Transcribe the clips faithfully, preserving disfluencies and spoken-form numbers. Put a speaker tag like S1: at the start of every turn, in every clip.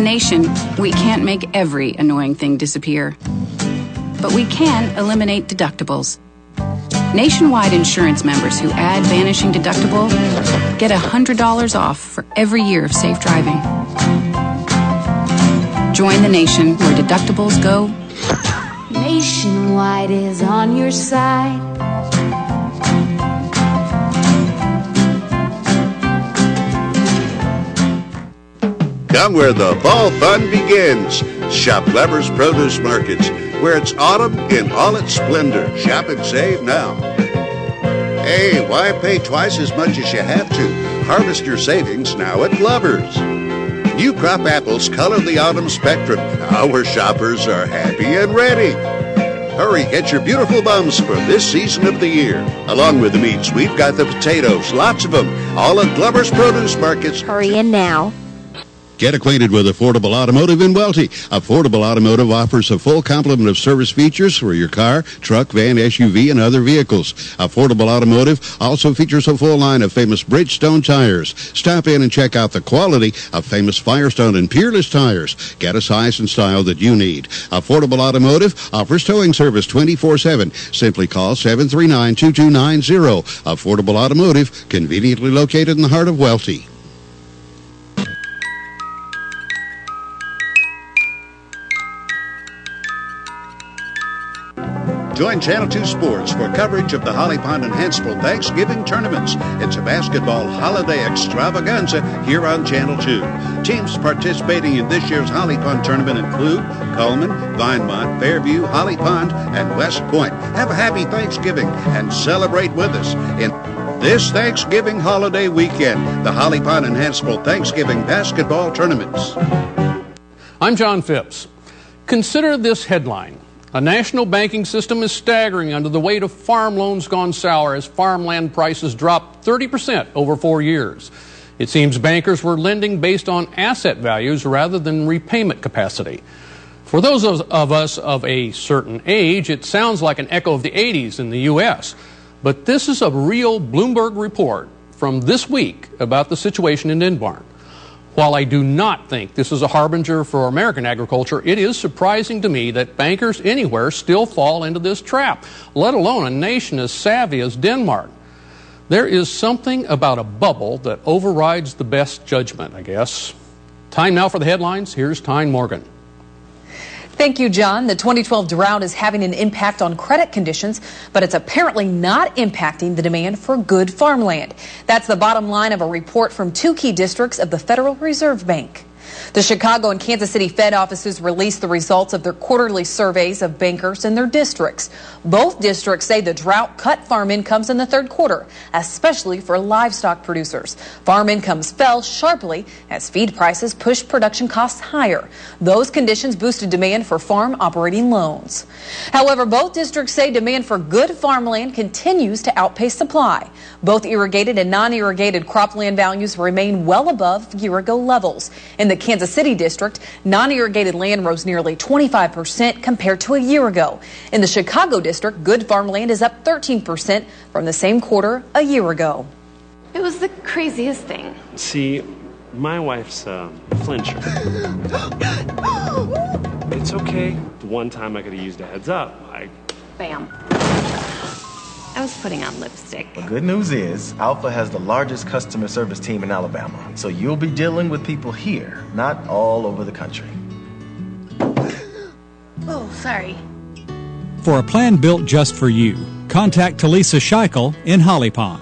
S1: nation, we can't make every annoying thing disappear. But we can eliminate deductibles. Nationwide insurance members who add vanishing deductible get one hundred dollars off for every year of safe driving. Join the nation where deductibles go.
S2: Nationwide is on your side.
S3: Come where the fall fun begins. Shop Lever's Produce Markets, where it's autumn in all its splendor. Shop and save now. Hey, why pay twice as much as you have to? Harvest your savings now at Glover's. New crop apples color the autumn spectrum. Our shoppers are happy and ready. Hurry, get your beautiful bums for this season of the year. Along with the meats, we've got the potatoes, lots of them, all at Glover's Produce Markets.
S4: Hurry in now.
S5: Get acquainted with Affordable Automotive in Welty. Affordable Automotive offers a full complement of service features for your car, truck, van, S U V, and other vehicles. Affordable Automotive also features a full line of famous Bridgestone tires. Stop in and check out the quality of famous Firestone and Peerless tires. Get a size and style that you need. Affordable Automotive offers towing service twenty-four seven. Simply call seven three nine, two two nine zero. Affordable Automotive, conveniently located in the heart of Welty.
S3: Join Channel two Sports for coverage of the Holly Pond and Hansville Thanksgiving tournaments. It's a basketball holiday extravaganza here on Channel two. Teams participating in this year's Holly Pond tournament include Coleman, Vinemont, Fairview, Holly Pond, and West Point. Have a happy Thanksgiving and celebrate with us in this Thanksgiving holiday weekend, the Holly Pond and Hansville Thanksgiving basketball tournaments.
S6: I'm John Phipps. Consider this headline. A national banking system is staggering under the weight of farm loans gone sour as farmland prices dropped thirty percent over four years. It seems bankers were lending based on asset values rather than repayment capacity. For those of us of a certain age, it sounds like an echo of the eighties in the U S But this is a real Bloomberg report from this week about the situation in Denmark. While I do not think this is a harbinger for American agriculture, it is surprising to me that bankers anywhere still fall into this trap, let alone a nation as savvy as Denmark. There is something about a bubble that overrides the best judgment, I guess. Time now for the headlines. Here's Tyne Morgan.
S7: Thank you, John. The twenty twelve drought is having an impact on credit conditions, but it's apparently not impacting the demand for good farmland. That's the bottom line of a report from two key districts of the Federal Reserve Bank. The Chicago and Kansas City Fed offices released the results of their quarterly surveys of bankers in their districts. Both districts say the drought cut farm incomes in the third quarter, especially for livestock producers. Farm incomes fell sharply as feed prices pushed production costs higher. Those conditions boosted demand for farm operating loans. However, both districts say demand for good farmland continues to outpace supply. Both irrigated and non-irrigated cropland values remain well above year-ago levels. In the Kansas City district, non-irrigated land rose nearly twenty-five percent compared to a year ago. In the Chicago district, good farmland is up thirteen percent from the same quarter a year ago.
S8: It was the craziest thing.
S9: See, my wife's uh, a flincher. It's okay. The one time I could have used a heads up, I...
S8: Bam. I was putting on lipstick.
S10: The good news is, Alpha has the largest customer service team in Alabama. So you'll be dealing with people here, not all over the country.
S8: Oh, sorry.
S11: For a plan built just for you, contact Talisa Scheichel in Holly Pond.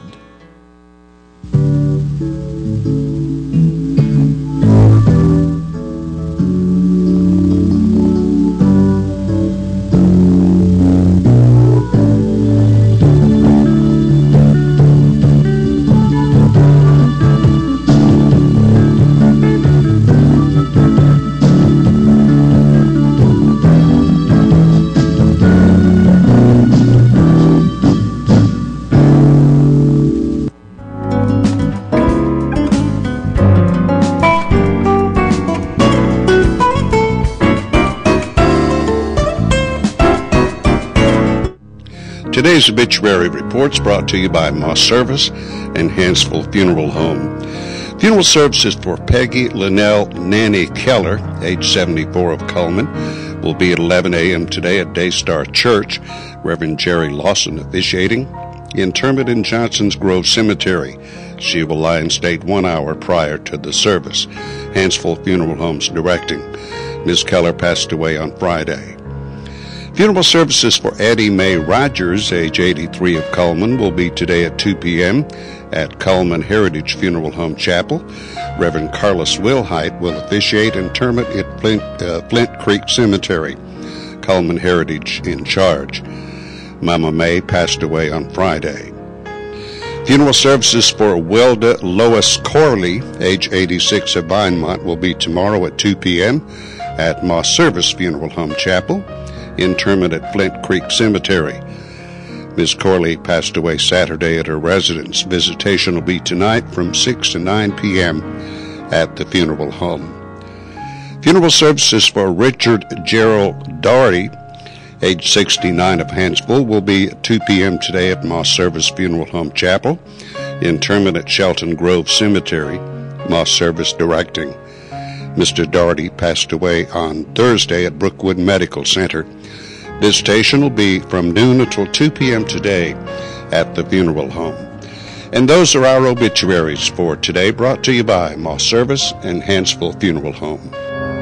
S3: Today's obituary reports brought to you by Moss Service and Hansville Funeral Home. Funeral services for Peggy Linnell Nanny Keller, age seventy-four, of Coleman, will be at eleven a.m. today at Daystar Church. Reverend Jerry Lawson officiating. Interment in Johnson's Grove Cemetery. She will lie in state one hour prior to the service. Hansville Funeral Homes directing. Miz Keller passed away on Friday. Funeral services for Addie Mae Rogers, age eighty-three, of Coleman, will be today at two p.m. at Coleman Heritage Funeral Home Chapel. Reverend Carlos Wilhite will officiate interment at Flint, uh, Flint Creek Cemetery. Coleman Heritage in charge. Mama Mae passed away on Friday. Funeral services for Wilda Lois Corley, age eighty-six, of Vinemont, will be tomorrow at two p.m. at Moss Service Funeral Home Chapel. Interment at Flint Creek Cemetery. Miz Corley passed away Saturday at her residence. Visitation will be tonight from six to nine p.m. at the funeral home. Funeral services for Richard Gerald Doherty, age sixty-nine, of Hansville, will be at two p.m. today at Moss Service Funeral Home Chapel. Interment at Shelton Grove Cemetery. Moss Service directing. Mister Doherty passed away on Thursday at Brookwood Medical Center. Visitation will be from noon until two p.m. today at the funeral home. And those are our obituaries for today, brought to you by Moss Service and Hansville Funeral Home.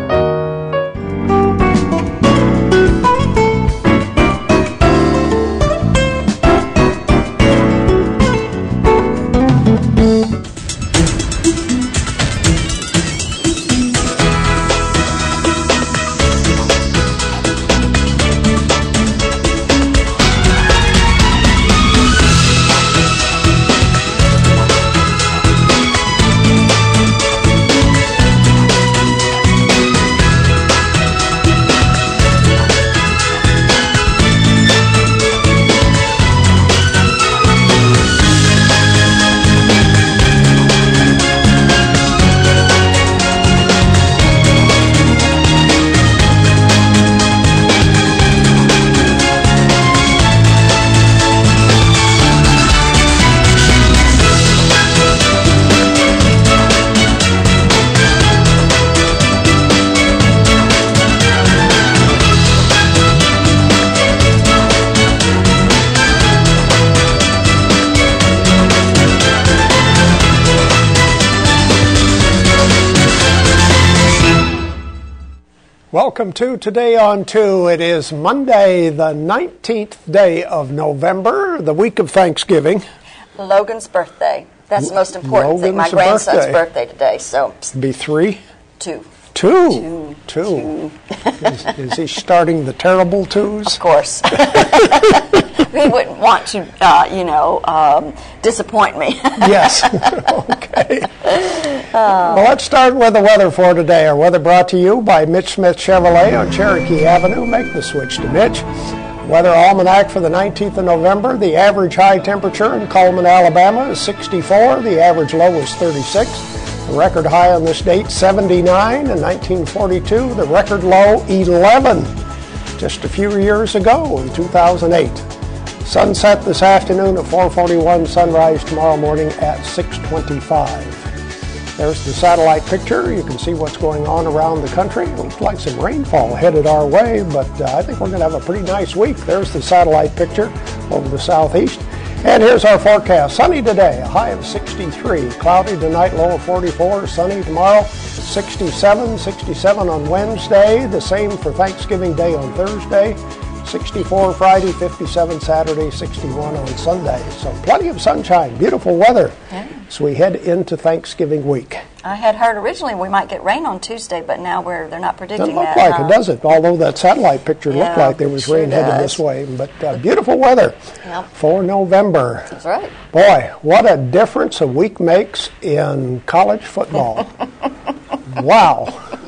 S4: Welcome to Today on two. It is Monday, the nineteenth day of November, the week of Thanksgiving.
S12: Logan's birthday. That's the most important
S4: Logan's
S12: thing. My grandson's
S4: birthday.
S12: birthday today, so.
S4: Be three?
S12: Two.
S4: Two?
S12: Two.
S4: Two. is, is he starting the terrible twos?
S12: Of course. He wouldn't want to, uh, you know, um, disappoint me.
S4: Yes. Okay. Uh, well, let's start with the weather for today. Our weather brought to you by Mitch Smith Chevrolet on Cherokee Avenue. Make the switch to Mitch. Weather almanac for the nineteenth of November. The average high temperature in Coleman, Alabama is sixty-four. The average low is thirty-six. The record high on this date, seventy-nine. In nineteen forty-two, the record low, eleven. Just a few years ago, in two thousand eight. Sunset this afternoon at four forty-one. Sunrise tomorrow morning at six twenty-five. There's the satellite picture. You can see what's going on around the country. It looks like some rainfall headed our way, but uh, I think we're going to have a pretty nice week. There's the satellite picture over the southeast. And here's our forecast. Sunny today, a high of sixty-three. Cloudy tonight, low of forty-four. Sunny tomorrow, sixty-seven. sixty-seven on Wednesday. The same for Thanksgiving Day on Thursday. sixty-four Friday, fifty-seven Saturday, sixty-one on Sunday. So plenty of sunshine, beautiful weather
S12: Yeah.
S4: as we head into Thanksgiving week.
S12: I had heard originally we might get rain on Tuesday, but now we're they're not predicting
S4: Doesn't look
S12: that.
S4: like
S12: huh?
S4: it, does it? Although that satellite picture
S12: Yeah,
S4: looked like there was
S12: sure
S4: rain headed
S12: does.
S4: this way. But uh, beautiful weather
S12: Yep.
S4: for November.
S12: That's right.
S4: Boy, what a difference a week makes in college football. Wow.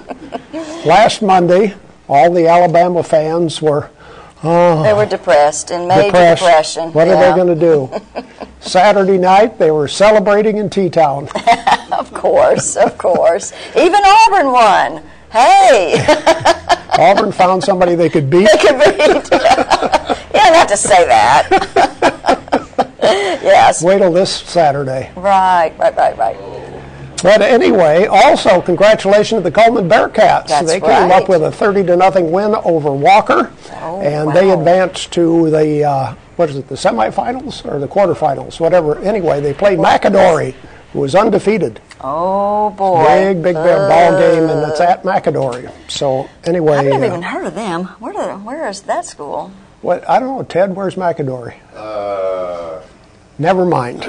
S4: Last Monday, all the Alabama fans were oh,
S12: They were depressed in major
S4: depressed.
S12: depression.
S4: What
S12: yeah.
S4: are they going to do? Saturday night, they were celebrating in T-Town.
S12: Of course, of course. Even Auburn won. Hey.
S4: Auburn found somebody they could beat.
S12: They could beat. Yeah, not to say that. Yes.
S4: Wait till this Saturday.
S12: Right, right, right, right.
S4: But anyway, also congratulations to the Coleman Bearcats.
S12: That's
S4: they
S12: right.
S4: came up with a thirty to nothing win over Walker,
S12: oh,
S4: and
S12: wow.
S4: they advanced to the uh, what is it, the semifinals or the quarterfinals, whatever. Anyway, they played McAdory, who was undefeated.
S12: Oh boy!
S4: Big, big uh, ball game, and it's at McAdory. So anyway,
S12: I've never
S4: uh,
S12: even heard of them. Where do, where is that school?
S4: What I don't know, Ted. Where's McAdory?
S3: Uh,
S4: Never mind.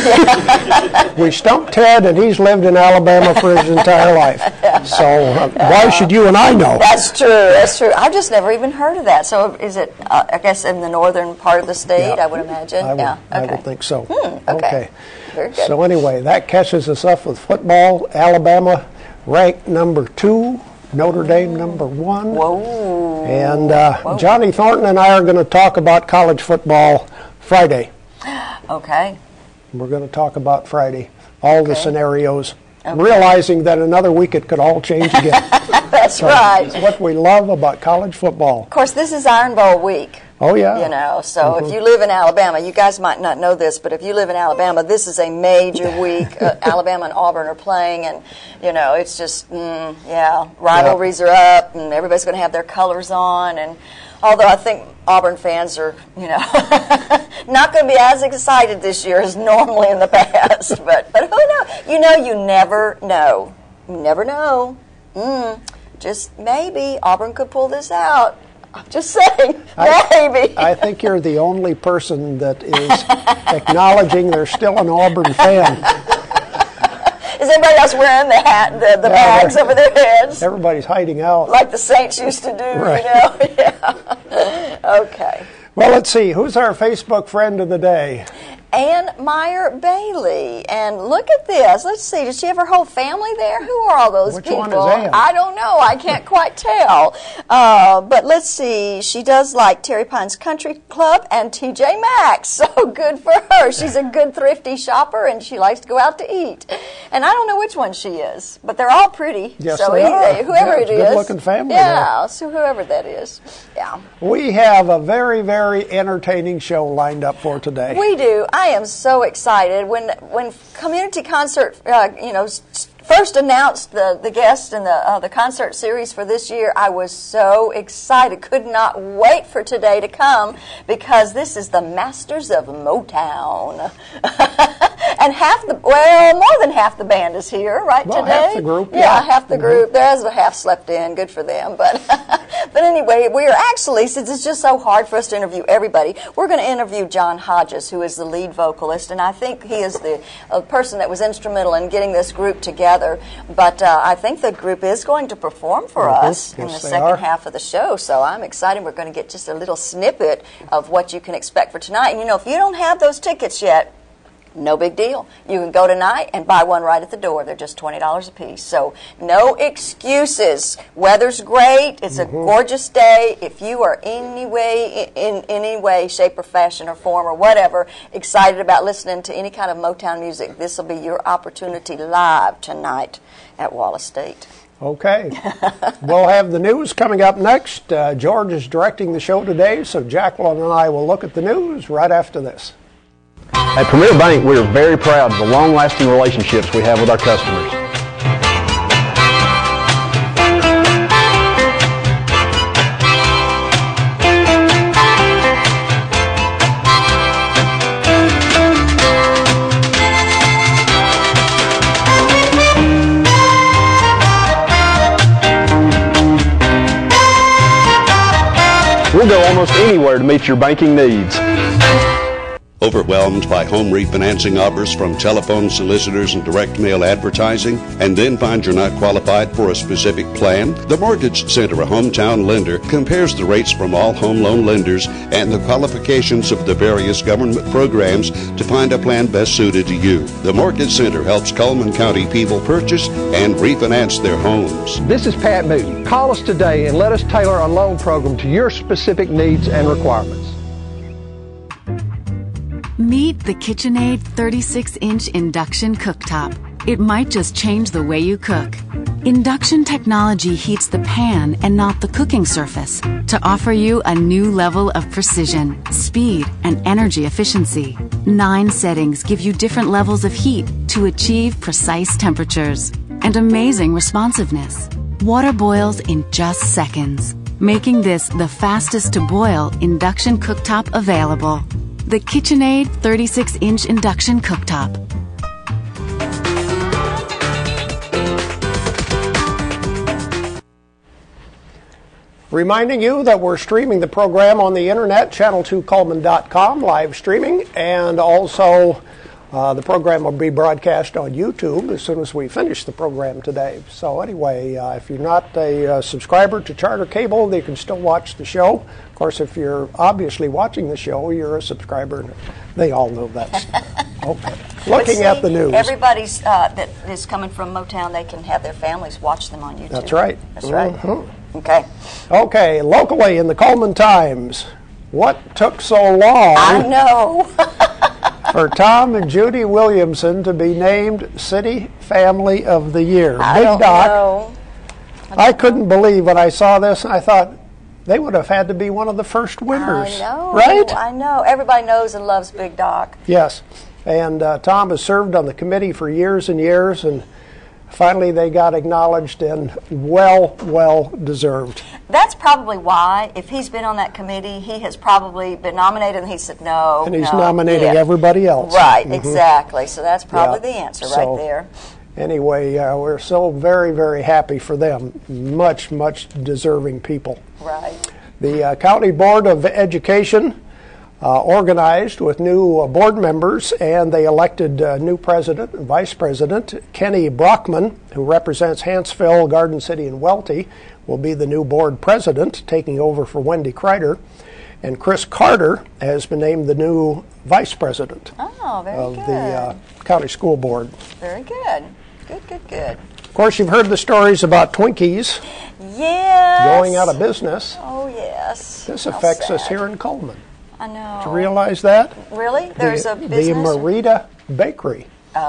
S4: We stumped Ted, and he's lived in Alabama for his entire life. So uh, why should you and I know?
S12: That's true. That's true. I've just never even heard of that. So is it, uh, I guess, in the northern part of the state,
S4: Yeah.
S12: I would imagine?
S4: I would,
S12: yeah.
S4: I
S12: Okay.
S4: would think so.
S12: Hmm, okay.
S4: Okay.
S12: Very good.
S4: So anyway, that catches us up with football. Alabama ranked number two, Notre Dame number one.
S12: Whoa.
S4: And uh,
S12: Whoa.
S4: Johnny Thornton and I are going to talk about college football Friday.
S12: Okay.
S4: We're going to talk about Friday, all the
S12: Okay.
S4: scenarios,
S12: Okay.
S4: realizing that another week it could all change again.
S12: That's
S4: So
S12: right.
S4: It's what we love about college football.
S12: Of course, this is Iron Bowl week.
S4: Oh, yeah.
S12: You know, so
S4: Mhm.
S12: if you live in Alabama, you guys might not know this, but if you live in Alabama, this is a major week. Uh, Alabama and Auburn are playing, and, you know, it's just, mm, yeah, rivalries are up, and everybody's going to have their colors on. And although I think Auburn fans are, you know, not going to be as excited this year as normally in the past. But, but who knows? You know, you never know. You never know. Mm, just maybe Auburn could pull this out. I'm just saying, maybe.
S4: I, I think you're the only person that is acknowledging they're still an Auburn fan.
S12: Is everybody else wearing the hat, the, the
S4: Yeah,
S12: bags over their heads?
S4: Everybody's hiding out.
S12: Like the Saints used to do,
S4: Right.
S12: you know? Yeah. Okay.
S4: Well, let's see. Who's our Facebook friend of the day?
S12: Ann Meyer Bailey. And look at this. Let's see. Does she have her whole family there? Who are all those
S4: Which
S12: people?
S4: one is Ann?
S12: I don't know. I can't quite tell. Uh, but let's see. She does like Terry Pines Country Club and T J Maxx. So good for her. She's a good thrifty shopper, and she likes to go out to eat. And I don't know which one she is, but they're all pretty.
S4: Yes,
S12: so
S4: they
S12: either-
S4: are.
S12: whoever
S4: Yeah,
S12: it
S4: it's a
S12: is.
S4: good-looking family
S12: Yeah, so whoever that is. Yeah.
S4: We have a very, very entertaining show lined up for today.
S12: We do. I am so excited. When when Community Concert, uh, you know, s- first announced the, the guest and the uh, the concert series for this year, I was so excited. Could not wait for today to come because this is the Masters of Motown. And half the, well, more than half the band is here, right,
S4: Well,
S12: today?
S4: half the group,
S12: Yeah,
S4: yeah.
S12: half the
S4: Mhm.
S12: group. There's a half slept in. Good for them. But but anyway, we are actually, since it's just so hard for us to interview everybody, we're going to interview John Hodges, who is the lead vocalist, and I think he is the uh, person that was instrumental in getting this group together. But uh, I think the group is going to perform for
S4: Mhm.
S12: us in the
S4: Yes, they
S12: second
S4: are.
S12: half of the show, so I'm excited. We're going to get just a little snippet of what you can expect for tonight. And, you know, if you don't have those tickets yet, no big deal. You can go tonight and buy one right at the door. They're just twenty dollars a piece. So no excuses. Weather's great. It's a gorgeous day. If you are any way, in, in any way, shape or fashion or form or whatever, excited about listening to any kind of Motown music, this will be your opportunity live tonight at Wallace State.
S4: Okay. We'll have the news coming up next. Uh, George is directing the show today, so Jacqueline and I will look at the news right after this.
S13: At Premier Bank, we are very proud of the long-lasting relationships we have with our customers. We'll go almost anywhere to meet your banking needs.
S3: Overwhelmed by home refinancing offers from telephone solicitors and direct mail advertising, and then find you're not qualified for a specific plan? The Mortgage Center, a hometown lender, compares the rates from all home loan lenders and the qualifications of the various government programs to find a plan best suited to you. The Mortgage Center helps Cullman County people purchase and refinance their homes.
S14: This is Pat Moody. Call us today and let us tailor a loan program to your specific needs and requirements.
S15: Meet the KitchenAid thirty-six inch induction cooktop. It might just change the way you cook. Induction technology heats the pan and not the cooking surface to offer you a new level of precision, speed, and energy efficiency. Nine settings give you different levels of heat to achieve precise temperatures and amazing responsiveness. Water boils in just seconds, making this the fastest to boil induction cooktop available. The KitchenAid thirty-six inch induction cooktop.
S4: Reminding you that we're streaming the program on the internet, channel two coleman dot com, live streaming, and also uh, the program will be broadcast on YouTube as soon as we finish the program today. So anyway, uh, if you're not a uh, subscriber to Charter Cable, you can still watch the show. Of course, if you're obviously watching the show, you're a subscriber. They all know that. Okay. Looking
S12: see,
S4: at the news.
S12: Everybody's uh, that is coming from Motown, they can have their families watch them on YouTube.
S4: That's right.
S12: That's right.
S4: Mm-hmm.
S12: Okay.
S4: Okay, locally in the Coleman Times, what took so long
S12: I know.
S4: for Tom and Judy Williamson to be named City Family of the Year?
S12: I
S4: Big
S12: don't
S4: Doc,
S12: know.
S4: I, I couldn't believe when I saw this. I thought they would have had to be one of the first winners.
S12: I know.
S4: Right?
S12: I know. Everybody knows and loves Big Doc.
S4: Yes. And uh, Tom has served on the committee for years and years, and finally they got acknowledged and well, well deserved.
S12: That's probably why, if he's been on that committee, he has probably been nominated and he said no.
S4: And he's
S12: no,
S4: nominating
S12: yeah.
S4: everybody else.
S12: Right,
S4: mm-hmm.
S12: exactly. So that's probably
S4: yeah.
S12: the answer
S4: so,
S12: right there.
S4: Anyway, uh, we're so very, very happy for them. Much, much deserving people.
S12: Right.
S4: The uh, County Board of Education uh, organized with new uh, board members, and they elected uh, new president and vice president. Kenny Brockman, who represents Hanceville, Garden City, and Welty, will be the new board president, taking over for Wendy Kreider. And Chris Carter has been named the new vice president
S12: oh, very
S4: of
S12: good.
S4: the uh, county school board.
S12: Very good. Good, good, good.
S4: Of course, you've heard the stories about Twinkies
S12: yes.
S4: going out of business.
S12: Oh, yes.
S4: This
S12: How
S4: affects
S12: sad.
S4: us here in Coleman.
S12: I know.
S4: Do you realize that?
S12: Really? There's
S4: the,
S12: a business?
S4: The Marita Bakery.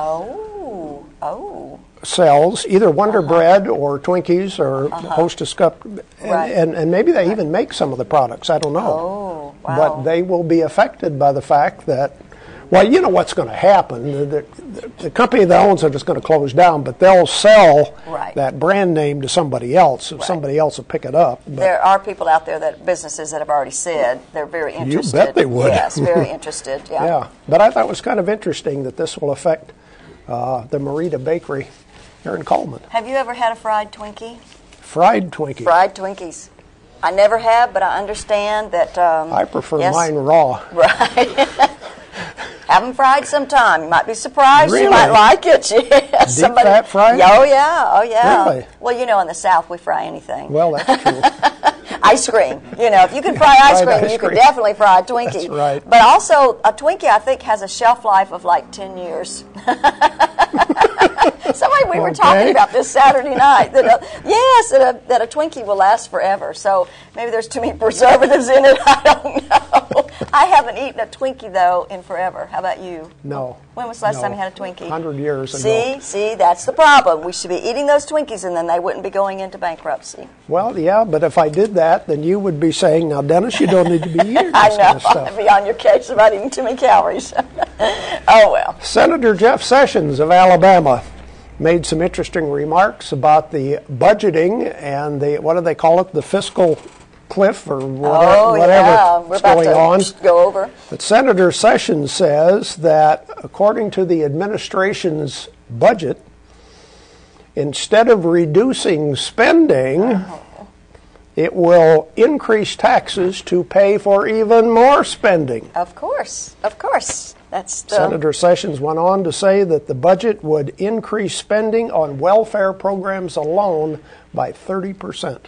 S12: Oh, oh.
S4: Sells either Wonder
S12: uh-huh.
S4: Bread or Twinkies or
S12: uh-huh.
S4: Hostess Cup, and,
S12: right.
S4: and, and maybe they
S12: right.
S4: even make some of the products. I don't know.
S12: Oh, wow.
S4: But they will be affected by the fact that, well, you know what's going to happen. The, the, the company that owns it is going to close down, but they'll sell
S12: right.
S4: that brand name to somebody else, if
S12: right.
S4: somebody else will pick it up. But
S12: there are people out there, that businesses that have already said they're very interested.
S4: You bet they would.
S12: Yes, very interested. Yeah.
S4: Yeah, but I thought it was kind of interesting that this will affect uh, the Marita Bakery here in Coleman.
S12: Have you ever had a fried Twinkie?
S4: Fried Twinkie.
S12: Fried Twinkies. I never have, but I understand that. Um,
S4: I prefer
S12: yes.
S4: mine raw.
S12: Right. Have them fried sometime. You might be surprised.
S4: Really?
S12: You might like it. Yes.
S4: Deep
S12: Somebody,
S4: fat fried?
S12: Oh, yeah. Oh, yeah.
S4: Really?
S12: Well, you know, in the South, we fry anything.
S4: Well, that's true.
S12: Ice cream. You know, if you can fry ice cream,
S4: ice
S12: you
S4: cream.
S12: can definitely fry a Twinkie.
S4: That's right.
S12: But also, a Twinkie, I think, has a shelf life of like ten years. Somebody, we were
S4: Okay.
S12: talking about this Saturday night. That a, yes, that a, that a Twinkie will last forever. So maybe there's too many preservatives in it. I don't know. I haven't eaten a Twinkie, though, in forever. How about you?
S4: No.
S12: When was the last
S4: no.
S12: time you had a Twinkie?
S4: one hundred years
S12: See,
S4: ago.
S12: see, that's the problem. We should be eating those Twinkies, and then they wouldn't be going into bankruptcy.
S4: Well, yeah, but if I did that, then you would be saying, now, Dennis, you don't need to be eating this
S12: I know.
S4: kind of stuff.
S12: I'd be on your case about eating too many calories. Oh, well.
S4: Senator Jeff Sessions of Alabama made some interesting remarks about the budgeting and the, what do they call it, the fiscal cliff or whatever,
S12: oh,
S4: whatever
S12: yeah. We're
S4: is
S12: about
S4: going
S12: to
S4: on.
S12: Go over.
S4: But Senator Sessions says that according to the administration's budget, instead of reducing spending, oh. it will increase taxes to pay for even more spending.
S12: Of course, of course. That's the
S4: Senator Sessions went on to say that the budget would increase spending on welfare programs alone by thirty percent.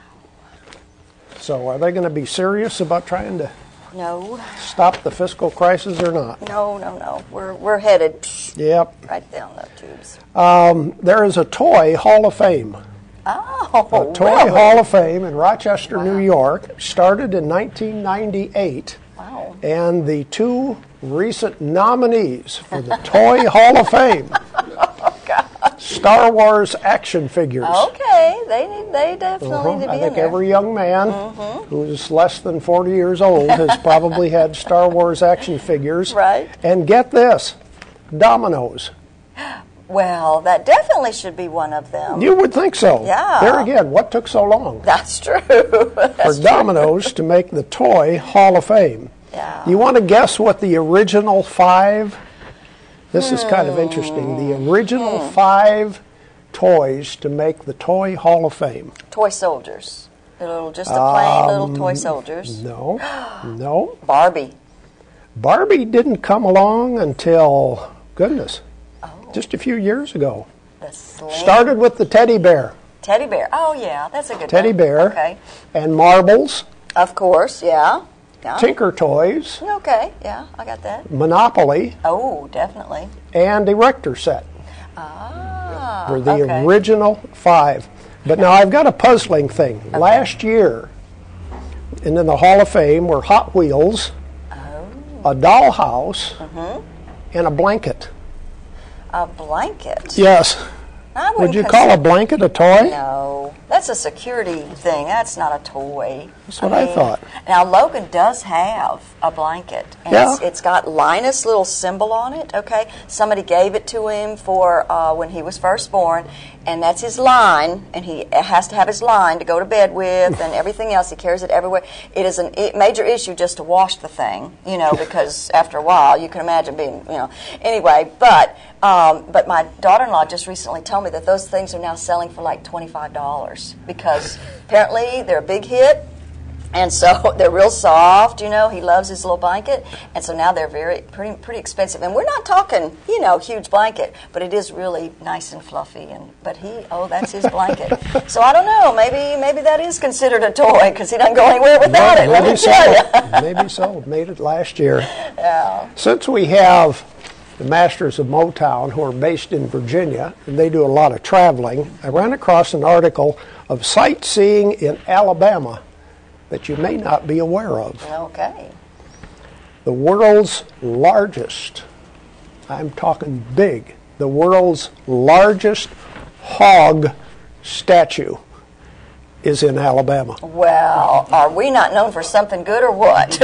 S4: So are they going to be serious about trying to
S12: no.
S4: stop the fiscal crisis or not?
S12: No, no, no. We're we're headed
S4: Yep.
S12: right down the tubes.
S4: Um, there is a toy Hall of Fame.
S12: Oh,
S4: A toy
S12: really?
S4: Hall of Fame in Rochester,
S12: Wow.
S4: New York, started in nineteen ninety-eight.
S12: Wow.
S4: And the two recent nominees for the Toy Hall of Fame,
S12: oh, God.
S4: Star Wars action figures.
S12: Okay, they need, they definitely
S4: Uh-huh.
S12: need to be
S4: I think
S12: in there.
S4: every young man
S12: Mhm.
S4: who's less than forty years old has probably had Star Wars action figures.
S12: Right.
S4: And get this, dominoes.
S12: Well, that definitely should be one of them.
S4: You would think so.
S12: Yeah.
S4: There again, what took so long?
S12: That's true. That's
S4: for Domino's to make the Toy Hall of Fame.
S12: Yeah.
S4: You want to guess what the original five? This hmm. is kind of interesting. The original hmm. five toys to make the Toy Hall of Fame.
S12: Toy soldiers. Little, just the plain um, little toy soldiers.
S4: No. No.
S12: Barbie.
S4: Barbie didn't come along until, goodness, oh. just a few years ago.
S12: The sling.
S4: Started with the teddy bear.
S12: Teddy bear. Oh, yeah, that's a good
S4: Teddy
S12: one.
S4: bear.
S12: Okay.
S4: And marbles.
S12: Of course, yeah. yeah.
S4: Tinker Toys.
S12: Okay, yeah, I got that.
S4: Monopoly.
S12: Oh, definitely.
S4: And Erector Set.
S12: Ah,
S4: were the
S12: okay.
S4: original five. But now I've got a puzzling thing. Okay. Last year, and in the Hall of Fame were Hot Wheels, oh. a dollhouse, mm-hmm. and a blanket.
S12: A blanket?
S4: Yes. Would you call a blanket a toy?
S12: No. That's a security thing. That's not a toy.
S4: That's what
S12: I,
S4: I
S12: mean,
S4: thought.
S12: Now, Logan does have a blanket. And
S4: yeah.
S12: it's, it's got Linus' little symbol on it, okay? Somebody gave it to him for uh, when he was first born, and that's his line, and he has to have his line to go to bed with and everything else. He carries it everywhere. It is a major issue just to wash the thing, you know, because after a while, you can imagine being, you know. Anyway, but... Um, but my daughter-in-law just recently told me that those things are now selling for like twenty-five dollars because apparently they're a big hit, and so they're real soft. You know, he loves his little blanket, and so now they're very pretty pretty expensive. And we're not talking, you know, huge blanket, but it is really nice and fluffy. And but he, oh, that's his blanket. So I don't know. Maybe maybe that is considered a toy because he doesn't go anywhere without
S4: well,
S12: it. Let me
S4: so.
S12: tell you.
S4: Maybe so. Made it last year.
S12: Yeah.
S4: Since we have the Masters of Motown, who are based in Virginia, and they do a lot of traveling, I ran across an article of sightseeing in Alabama that you may not be aware of.
S12: Okay.
S4: The world's largest, I'm talking big, the world's largest hog statue is in Alabama.
S12: Well, are we not known for something good or what?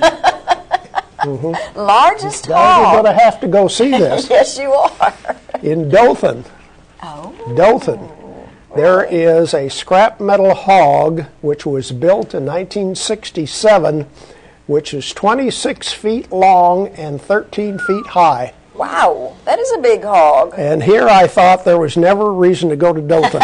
S12: Mm-hmm. Largest hog.
S4: You're going to have to go see this.
S12: Yes, you are.
S4: In Dothan.
S12: Oh.
S4: Dothan. There is a scrap metal hog which was built in nineteen sixty-seven, which is twenty-six feet long and thirteen feet high.
S12: Wow, that is a big hog.
S4: And here I thought there was never a reason to go to Dothan.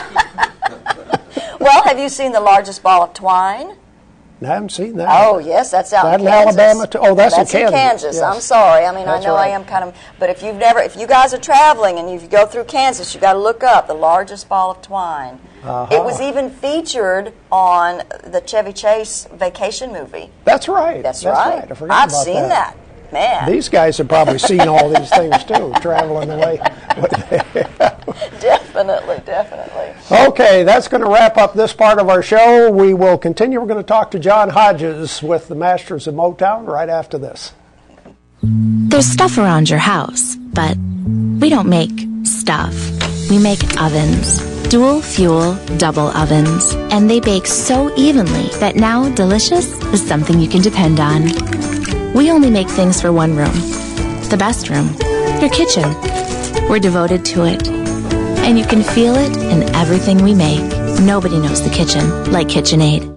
S12: Well, have you seen the largest ball of twine?
S4: I haven't seen that.
S12: Oh, yes, that's out
S4: that
S12: in
S4: Kansas.
S12: Alabama.
S4: Too? Oh, that's,
S12: that's
S4: in Kansas.
S12: in Kansas.
S4: Yes.
S12: I'm sorry. I mean,
S4: that's
S12: I know
S4: right.
S12: I am kind of, but if you've never, if you guys are traveling and you go through Kansas, you got to look up the largest ball of twine. Uh-huh. It was even featured on the Chevy Chase vacation movie.
S4: That's right.
S12: That's,
S4: that's
S12: right.
S4: right. I forgot
S12: I've
S4: about
S12: seen
S4: that.
S12: that. Man.
S4: These guys have probably seen all these things too, traveling away.
S12: Definitely, definitely.
S4: Okay, that's going to wrap up this part of our show. We will continue. We're going to talk to John Hodges with the Masters of Motown right after this.
S16: There's stuff around your house, but we don't make stuff. We make ovens. Dual fuel, double ovens. And they bake so evenly that now delicious is something you can depend on. We only make things for one room. The best room. Your kitchen. We're devoted to it. And you can feel it in everything we make. Nobody knows the kitchen like KitchenAid.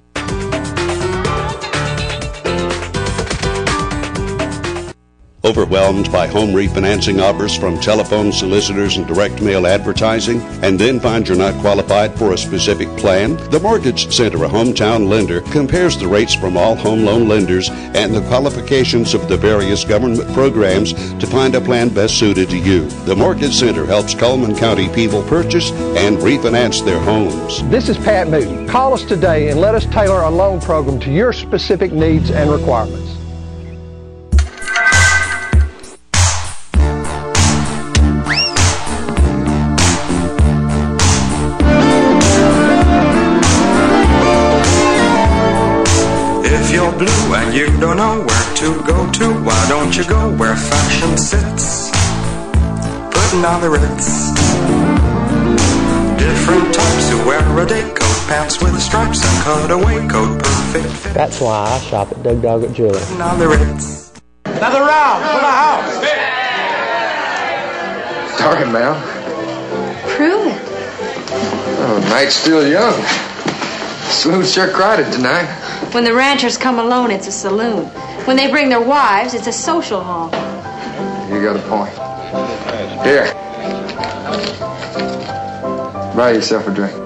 S3: Overwhelmed by home refinancing offers from telephone solicitors and direct mail advertising, and then find you're not qualified for a specific plan? The Mortgage Center, a hometown lender, compares the rates from all home loan lenders and the qualifications of the various government programs to find a plan best suited to you. The Mortgage Center helps Cullman County people purchase and refinance their homes.
S14: This is Pat Newton. Call us today and let us tailor a loan program to your specific needs and requirements.
S17: Blue and you don't know where to go to, why don't you go where fashion sits, putting on the Ritz. Different types who wear a day coat, pants with stripes and cutaway coat, perfect fit.
S18: That's why I shop at Doug Doggett Jewelry.
S17: Putting on the Ritz.
S19: Another round for the house. Sorry, Mal.
S8: Prove it.
S19: Oh, night's still young. Saloon sure crowded tonight.
S8: When the ranchers come alone, it's a saloon. When they bring their wives, it's a social hall.
S19: You got a point. Here. Buy yourself a drink.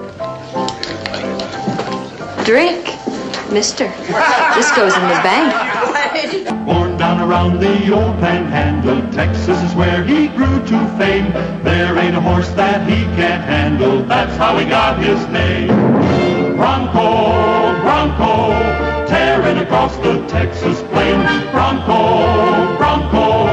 S8: Drink, mister. This goes in the bank.
S20: Born down around the old Panhandle, Texas is where he grew to fame. There ain't a horse that he can't handle, that's how he got his name. Bronco, Bronco, tearing across the Texas plains. Bronco, Bronco,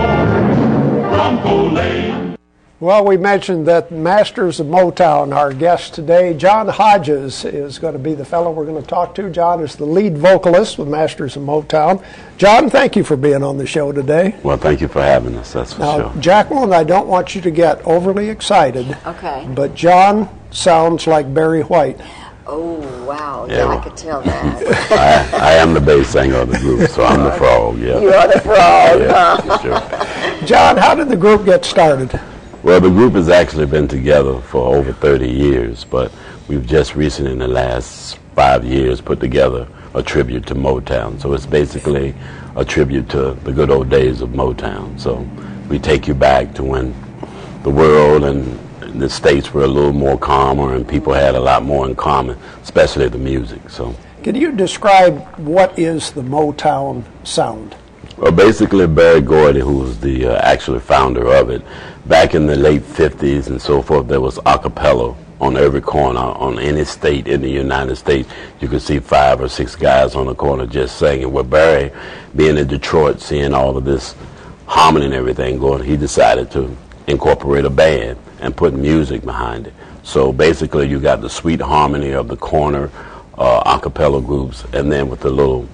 S20: Bronco Lane.
S4: Well, we mentioned that Masters of Motown, our guest today, John Hodges, is going to be the fellow we're going to talk to. John is the lead vocalist with Masters of Motown. John, thank you for being on the show today.
S21: Well, thank you for having us, that's for
S4: now,
S21: sure.
S4: Jacqueline, I don't want you to get overly excited.
S12: Okay.
S4: But John sounds like Barry White.
S12: Oh, wow.
S21: Yeah,
S12: Yeah,
S21: well,
S12: I could tell that.
S21: I, I am the bass singer of the group, so I'm the frog, yeah.
S12: You are the frog,
S21: Yeah,
S12: huh?
S21: for sure.
S4: John, how did the group get started?
S21: Well, the group has actually been together for over thirty years, but we've just recently, in the last five years, put together a tribute to Motown. So it's basically a tribute to the good old days of Motown. So we take you back to when the world and the States were a little more calmer and people had a lot more in common, especially the music. So,
S4: Can you describe what is the Motown sound?
S21: well, basically Barry Gordy, who was the uh, actual founder of it, back in the late fifties and so forth, there was a cappella on every corner, on any state in the United States. You could see five or six guys on the corner just singing. Well, Barry, being in Detroit, seeing all of this harmony and everything going, he decided to incorporate a band and put music behind it. So basically you got the sweet harmony of the corner uh, a cappella groups, and then with the little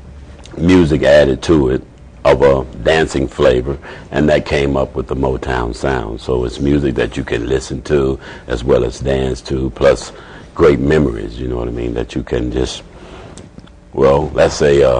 S21: music added to it of a dancing flavor, and that came up with the Motown sound. So it's music that you can listen to as well as dance to, plus great memories, you know what I mean, that you can just, well, let's say uh,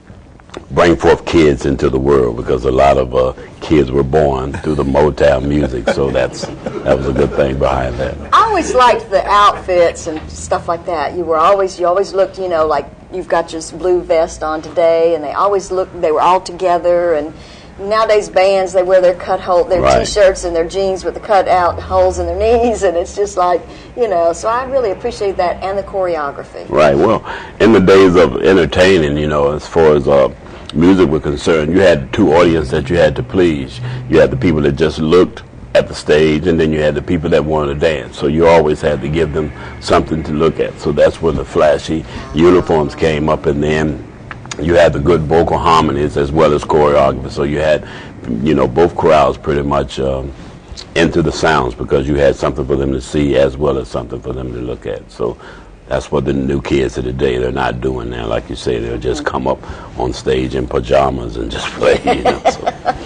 S21: bring forth kids into the world, because a lot of uh, kids were born through the Motown music, so that's that was a good thing behind that.
S12: I always liked the outfits and stuff like that. You were always, you always looked, you know, like you've got your blue vest on today, and they always looked, they were all together. And nowadays bands, they wear their cut hole, their
S21: Right.
S12: t-shirts and their jeans with the cut out holes in their knees, and it's just like, you know, so I really appreciate that, and the choreography.
S21: Right. Well, in the days of entertaining, you know, as far as uh, music were concerned, you had two audiences that you had to please. You had the people that just looked at the stage, and then you had the people that wanted to dance. So you always had to give them something to look at. So that's when the flashy uniforms came up, and then you had the good vocal harmonies as well as choreography. So you had, you know, both crowds pretty much um, into the sounds, because you had something for them to see as well as something for them to look at. So that's what the new kids of today, they're not doing now. Like you say, they'll just come up on stage in pajamas and just play, you know. So.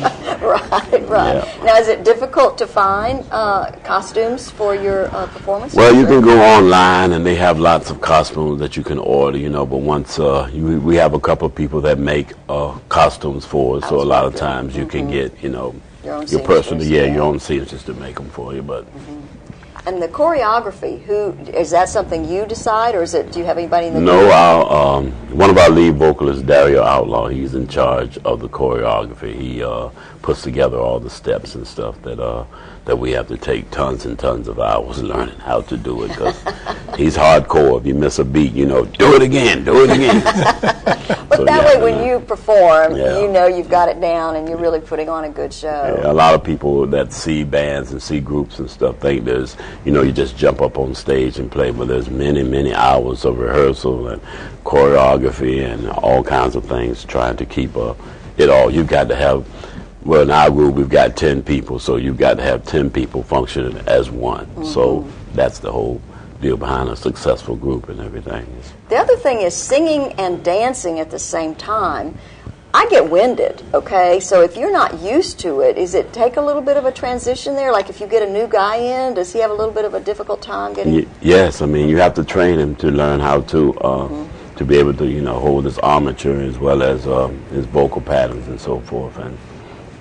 S12: Right, right.
S21: Yeah.
S12: Now, is it difficult to find uh, costumes for your uh, performances?
S21: Well, you can go online, and they have lots of costumes that you can order, you know, but once uh, you, we have a couple of people that make uh, costumes for us, so a lot of times you can get, you know,
S12: Your own
S21: your personal,
S12: seamstress,
S21: yeah,
S12: yeah.
S21: your own seamstress to make them for you, but...
S12: And the choreography, who is that something you decide, or is it? Do you have anybody in the
S21: No,
S12: group?
S21: our, um, one of our lead vocalists, Dario Outlaw, he's in charge of the choreography. He uh, puts together all the steps and stuff that uh, that we have to take tons and tons of hours learning how to do it, because he's hardcore. If you miss a beat, you know, do it again, do it again.
S12: But
S21: So,
S12: that
S21: yeah,
S12: way, when you perform,
S21: Yeah.
S12: you know you've got it down, and you're really putting on a good show.
S21: Yeah, a lot of people that see bands and see groups and stuff think there's, you know, you just jump up on stage and play, but there's many, many hours of rehearsal and choreography and all kinds of things trying to keep uh, it all. You've got to have, well, in our group, we've got ten people, so you've got to have ten people functioning as one. Mm-hmm. So that's the whole deal behind a successful group and everything.
S12: The other thing is singing and dancing at the same time. I get winded, okay? So if you're not used to it, is it take a little bit of a transition there? Like if you get a new guy in, does he have a little bit of a difficult time getting...
S21: Y- yes, I mean, you have to train him to learn how to uh, mm-hmm. to be able to, you know, hold his armature as well as uh, his vocal patterns and so forth. And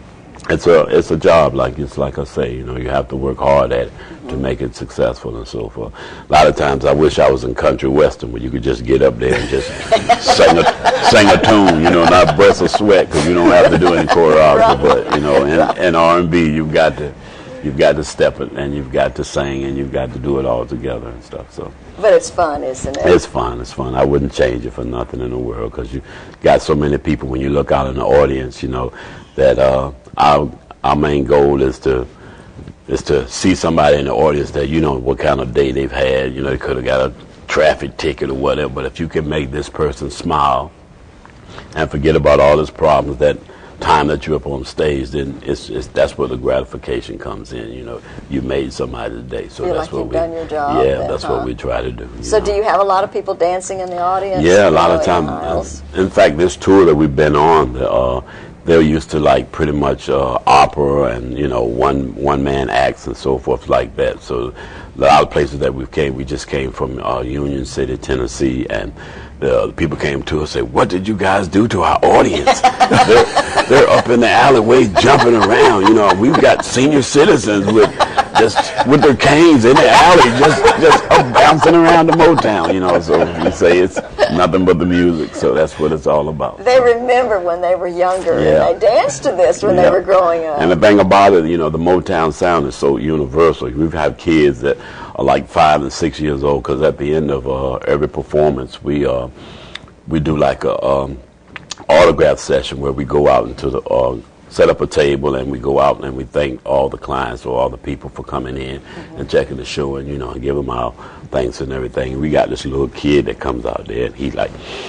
S21: it's a it's a job, like it's like I say, you know, you have to work hard at it mm-hmm. to make it successful and so forth. A lot of times I wish I was in country western where you could just get up there and just sing a sing a tune, you know, not breath or sweat, because you don't have to do any choreography. But you know, in, in R and B, you've got to you've got to step it, and you've got to sing, and you've got to do it all together and stuff. So.
S12: But it's fun, isn't it?
S21: It's fun. It's fun. I wouldn't change it for nothing in the world, because you got so many people when you look out in the audience, you know, that uh, our our main goal is to is to see somebody in the audience that you know what kind of day they've had. You know, they could have got a traffic ticket or whatever, but if you can make this person smile and forget about all his problems that time that you're up on stage, then it's, it's that's where the gratification comes in. You know, you made somebody's day. So
S12: Feel
S21: that's
S12: like
S21: what
S12: you've
S21: we
S12: done your job.
S21: Yeah,
S12: then,
S21: that's
S12: huh?
S21: what we try to do.
S12: So
S21: know?
S12: do you have a lot of people dancing in the audience?
S21: Yeah, a lot of times. In fact, this tour that we've been on, uh, they're used to like pretty much uh, opera and you know one one man acts and so forth like that. So a lot of places that we came, we just came from uh, Union City, Tennessee, and the, the people came to us and say, "What did you guys do to our audience? they're, they're up in the alleyway jumping around. You know, we've got senior citizens with just with their canes in the alley, just just up bouncing around the Motown. You know, so we say it's nothing but the music. So that's what it's all about.
S12: They remember when they were younger,
S21: Yeah.
S12: and they danced to this when
S21: Yeah.
S12: they were growing up.
S21: And the thing about it, you know, the Motown sound is so universal. We've had kids that are like five and six years old, because at the end of uh, every performance, we uh, we do like a um, autograph session where we go out into the uh, set up a table and we go out and we thank all the clients or all the people for coming in mm-hmm. and checking the show and you know and give them our thanks and everything. We got this little kid that comes out there and he's like,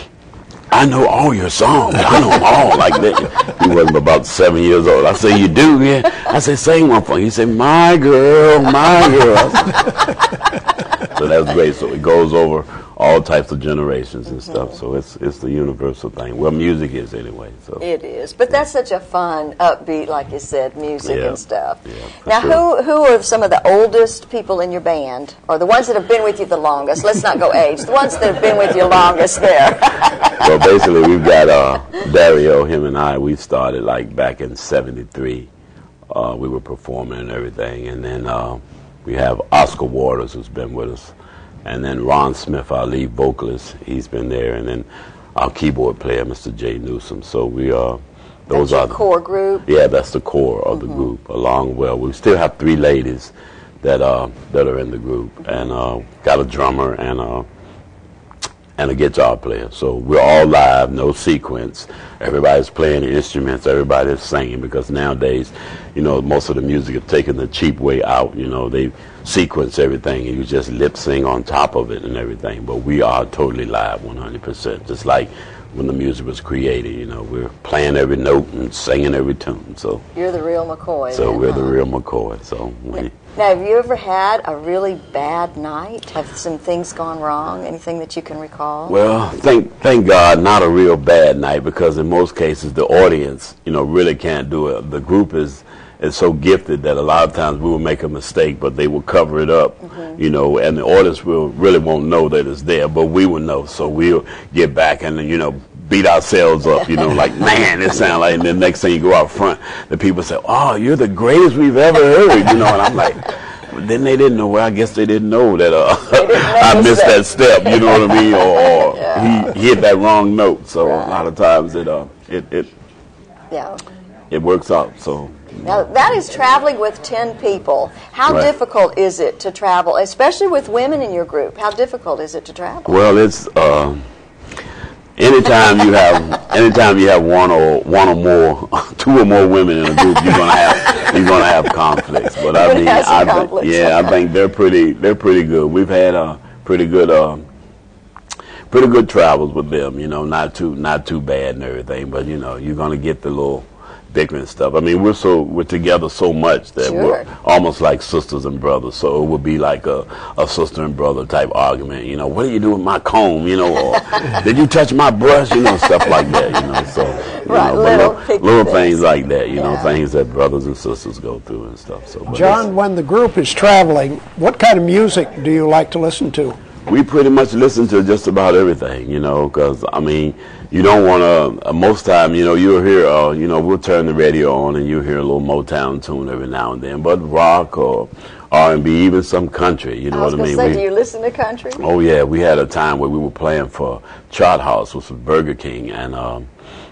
S21: "I know all your songs. I know them all." Like that. He wasn't about seven years old. I say, "You do, yeah?" I say, "Sing one for me." He said, "My girl, my girl." So that's great. So it goes over all types of generations and stuff. So it's it's the universal thing. Well, music is anyway. So
S12: it is. But that's such a fun, upbeat, like you said, music
S21: Yeah.
S12: and stuff.
S21: Yeah,
S12: Now,
S21: sure.
S12: who who are some of the oldest people in your band, or the ones that have been with you the longest? Let's not go age. The ones that have been with you longest there.
S21: Well, basically, we've got uh, Dario, him and I, we started like back in seventy-three. Uh, we were performing and everything. And then uh, we have Oscar Waters, who's been with us. And then Ron Smith, our lead vocalist, he's been there. And then our keyboard player, Mister Jay Newsom. So we are, those
S12: That's your
S21: are
S12: core group?
S21: Yeah, that's the core of the
S12: Mhm.
S21: group. Along, well, we still have three ladies that uh, that are in the group. And uh, got a drummer and uh, and a guitar player. So we're all live, no sequence. Everybody's playing the instruments, everybody's singing, because nowadays, you know, most of the music have taken the cheap way out. You know, they sequence everything and you just lip sing on top of it and everything. But we are totally live one hundred percent, just like when the music was created. You know, we're playing every note and singing every tune. So
S12: You're the real McCoy.
S21: so
S12: then,
S21: we're
S12: huh?
S21: the real McCoy. So we,
S12: Now, have you ever had a really bad night? Have some things gone wrong? Anything that you can recall?
S21: Well, thank thank God, not a real bad night, because in most cases the audience, you know, really can't do it. The group is is so gifted that a lot of times we will make a mistake, but they will cover it up, mm-hmm. you know, and the audience will really won't know that it's there, but we will know. So we'll get back and you know beat ourselves up, you know, like, man, it sounds like. And then next thing you go out front, the people say, "Oh, you're the greatest we've ever heard," you know, and I'm like. Then they didn't know. Well, I guess they didn't know that uh, I missed that step. You know what I mean? Or, or yeah. he, he hit that wrong note. So right. a lot of times it uh, it it
S12: yeah.
S21: it works out. So
S12: now that is traveling with ten people. How
S21: right.
S12: difficult is it to travel, especially with women in your group? How difficult is it to travel?
S21: Well, it's uh, anytime you have anytime you have one or one or more, two or more women in a group, you're gonna have. You're gonna have conflicts, but I mean, I think, yeah, I think they're pretty, they're pretty good. We've had uh, pretty good, uh, pretty good travels with them. You know, not too, not too bad and everything, but you know, you're gonna get the little bickering stuff. I mean, we're so we're together so much that
S12: sure.
S21: we're almost like sisters and brothers. So it would be like a, a sister and brother type argument. You know, what do you do with my comb? You know, or did you touch my brush? You know, stuff like that. You know, so you
S12: right,
S21: know,
S12: little,
S21: little, little things like that. You
S12: yeah.
S21: know, things that brothers and sisters go through and stuff. So,
S4: John, when the group is traveling, what kind of music do you like to listen to?
S21: We pretty much listen to just about everything, you know, because, I mean, you don't want to, uh, most time, you know, you'll hear, uh, you know, we'll turn the radio on and you'll hear a little Motown tune every now and then, but rock or R and B, even some country, you know what I mean?
S12: Say,
S21: we,
S12: do you listen to country?
S21: Oh, yeah. We had a time where we were playing for Chart House, which was Burger King, and um,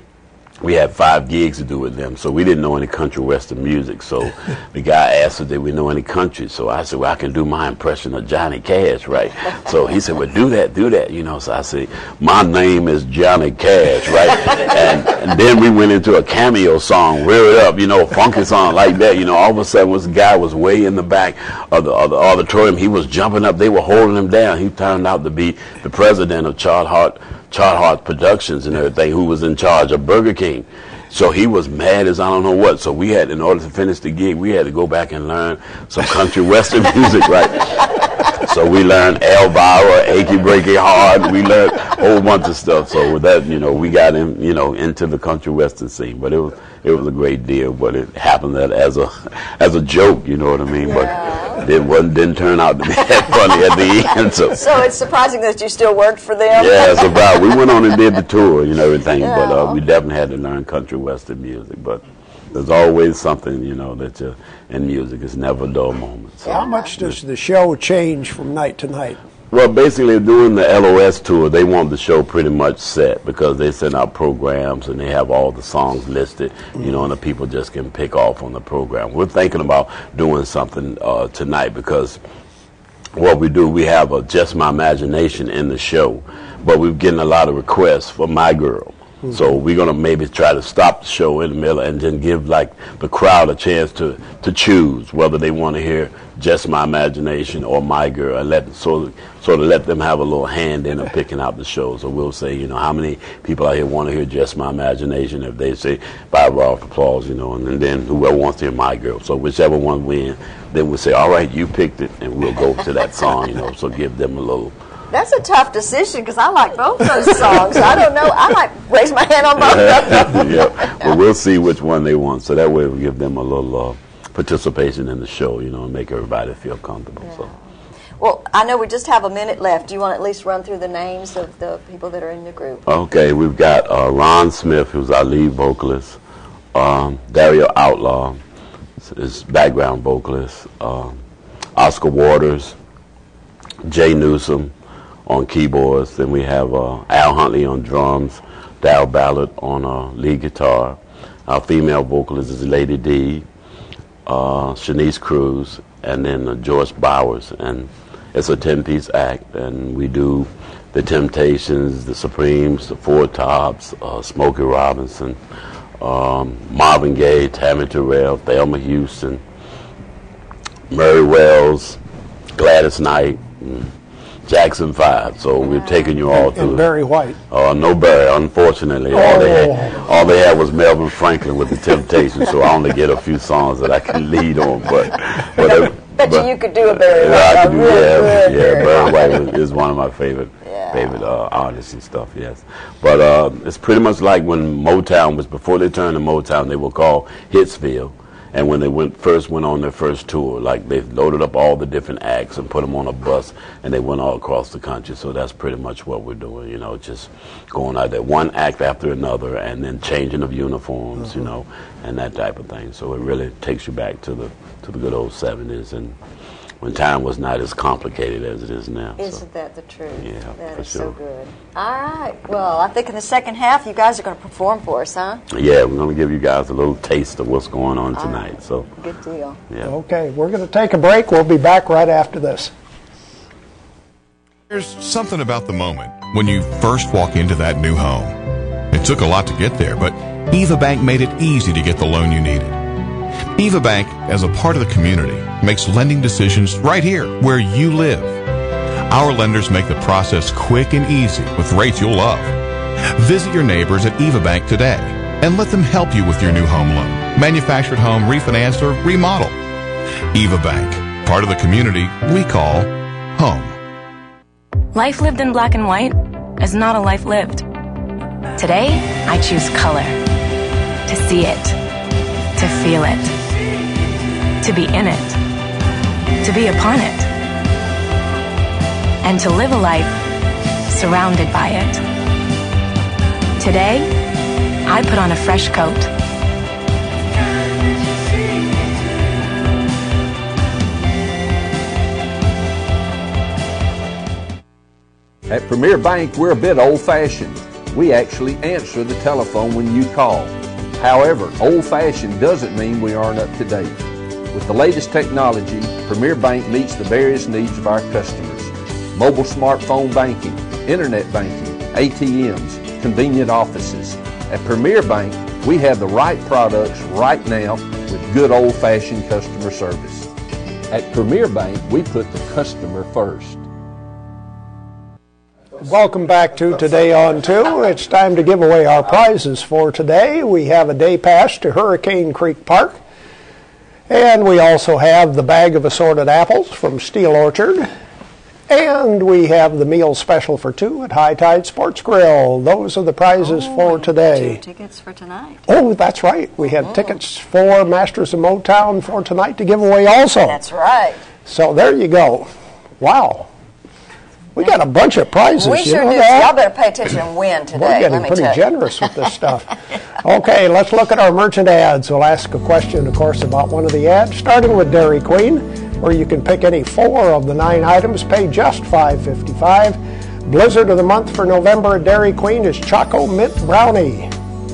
S21: we had five gigs to do with them, so we didn't know any country western music. So the guy asked us, did we know any country? So I said, well, I can do my impression of Johnny Cash, right? So he said, well, do that, do that, you know. So I said, my name is Johnny Cash, right? And, and then we went into a cameo song, Rear It Up, you know, a funky song like that. You know, all of a sudden, this guy was way in the back of the, of the auditorium. He was jumping up. They were holding him down. He turned out to be the president of Chart Heart Chart Heart Productions and everything, who was in charge of Burger King. So he was mad as I don't know what. So we had, in order to finish the gig, we had to go back and learn some country western music, right? So we learned Elvira, Achy Breaky Heart. We learned a whole bunch of stuff. So with that, you know, we got in, you know, into the country western scene. But it was it was a great deal. But it happened that as a as a joke, you know what I mean?
S12: Yeah.
S21: But it wasn't didn't turn out to be that funny at the end. So,
S12: so it's surprising that you still worked for them.
S21: Yeah, it's about. We went on and did the tour, you know, everything.
S12: Yeah.
S21: But uh, we definitely had to learn country western music. But there's always something, you know, that you're in music. It's never a dull moment. So.
S4: How much does the show change from night to night?
S21: Well, basically, doing the L O S tour, they want the show pretty much set because they send out programs and they have all the songs listed, you know, and the people just can pick off on the program. We're thinking about doing something uh, tonight because what we do, we have a Just My Imagination in the show, but we're getting a lot of requests for My Girl. Mm-hmm. So we're going to maybe try to stop the show in the middle and then give like the crowd a chance to, to choose whether they want to hear Just My Imagination or My Girl, and let sort of, sort of let them have a little hand in picking out the show. So we'll say, you know, how many people out here want to hear Just My Imagination? If they say by round of applause, you know, and, and then whoever wants to hear My Girl. So whichever one wins, then we'll say, all right, you picked it, and we'll go to that song, you know, so give them a little.
S12: That's a tough decision because I like both those songs. I don't know. I might raise my hand on both of them.
S21: Yeah, but we'll see which one they want. So that way we give them a little uh, participation in the show, you know, and make everybody feel comfortable. Yeah. So.
S12: Well, I know we just have a minute left. Do you want to at least run through the names of the people that are in the group?
S21: Okay, we've got uh, Ron Smith, who's our lead vocalist, um, Dario Outlaw, his background vocalist, um, Oscar Waters, Jay Newsom on keyboards. Then we have uh, Al Huntley on drums, Darryl Ballard on uh, lead guitar. Our female vocalist is Lady D, uh, Shanice Cruz, and then uh, Joyce Bowers. And it's a ten-piece act, and we do the Temptations, the Supremes, the Four Tops, uh, Smokey Robinson, um, Marvin Gaye, Tammy Terrell, Thelma Houston, Murray Wells, Gladys Knight, and Jackson Five. So we've taken you all
S4: and,
S21: through.
S4: And Barry White.
S21: Uh, no Barry, unfortunately.
S4: Oh.
S21: All they had, all they had was Melvin Franklin with the Temptations. So I only get a few songs that I can lead on. But but,
S12: no,
S21: uh,
S12: bet
S21: but
S12: you you could do a Barry White.
S21: Yeah, I could do.
S12: Really
S21: Yeah,
S12: good,
S21: yeah.
S12: Barry
S21: Barry
S12: White.
S21: White is one of my favorite
S12: yeah.
S21: favorite uh, artists and stuff. Yes, but uh, it's pretty much like when Motown was before they turned to Motown. They were called Hitsville. And when they went first went on their first tour, like they loaded up all the different acts and put them on a bus, and they went all across the country. So that's pretty much what we're doing, you know, just going out there, one act after another, and then changing of uniforms, mm-hmm. you know, and that type of thing. So it really takes you back to the to the good old seventies, and when time was not as complicated as it is now.
S12: Isn't
S21: so.
S12: that the truth?
S21: Yeah,
S12: that
S21: for
S12: is
S21: sure.
S12: so good. All right. Well, I think in the second half, you guys are going to perform for us, huh?
S21: Yeah, we're going to give you guys a little taste of what's going on tonight.
S12: Right.
S21: So
S12: good deal.
S21: Yeah.
S4: Okay, we're going to take a break. We'll be back right after this.
S1: There's something about the moment when you first walk into that new home. It took a lot to get there, but Eva Bank made it easy to get the loan you needed. Eva Bank, as a part of the community, makes lending decisions right here where you live. Our lenders make the process quick and easy with rates you'll love. Visit your neighbors at Eva Bank today and let them help you with your new home loan, manufactured home, refinance, or remodel. Eva Bank, part of the community we call home.
S22: Life lived in black and white is not a life lived. Today, I choose color. To see it. To feel it. To be in it. To be upon it. And to live a life surrounded by it. Today, I put on a fresh coat.
S2: At Premier Bank, we're a bit old-fashioned. We actually answer the telephone when you call. However, old-fashioned doesn't mean we aren't up to date. With the latest technology, Premier Bank meets the various needs of our customers. Mobile smartphone banking, internet banking, A T Ms, convenient offices. At Premier Bank, we have the right products right now with good old-fashioned customer service. At Premier Bank, we put the customer first.
S4: Welcome back to Today on two. It's time to give away our prizes for today. We have a day pass to Hurricane Creek Park. And we also have the bag of assorted apples from Steel Orchard. And we have the meal special for two at High Tide Sports Grill. Those are the prizes
S12: oh,
S4: for today.
S12: Two tickets for tonight.
S4: Oh, that's right. We have mm-hmm. tickets for Masters of Motown for tonight to give away also.
S12: That's right.
S4: So there you go. Wow. We got a bunch of prizes.
S12: We
S4: you
S12: sure
S4: know
S12: do.
S4: That?
S12: Y'all better pay attention and win today.
S4: We're getting
S12: let me
S4: pretty
S12: tell
S4: generous with this stuff. Okay, let's look at our merchant ads. We'll ask a question, of course, about one of the ads, starting with Dairy Queen, where you can pick any four of the nine items, pay just five fifty-five. Blizzard of the month for November at Dairy Queen is Choco Mint Brownie.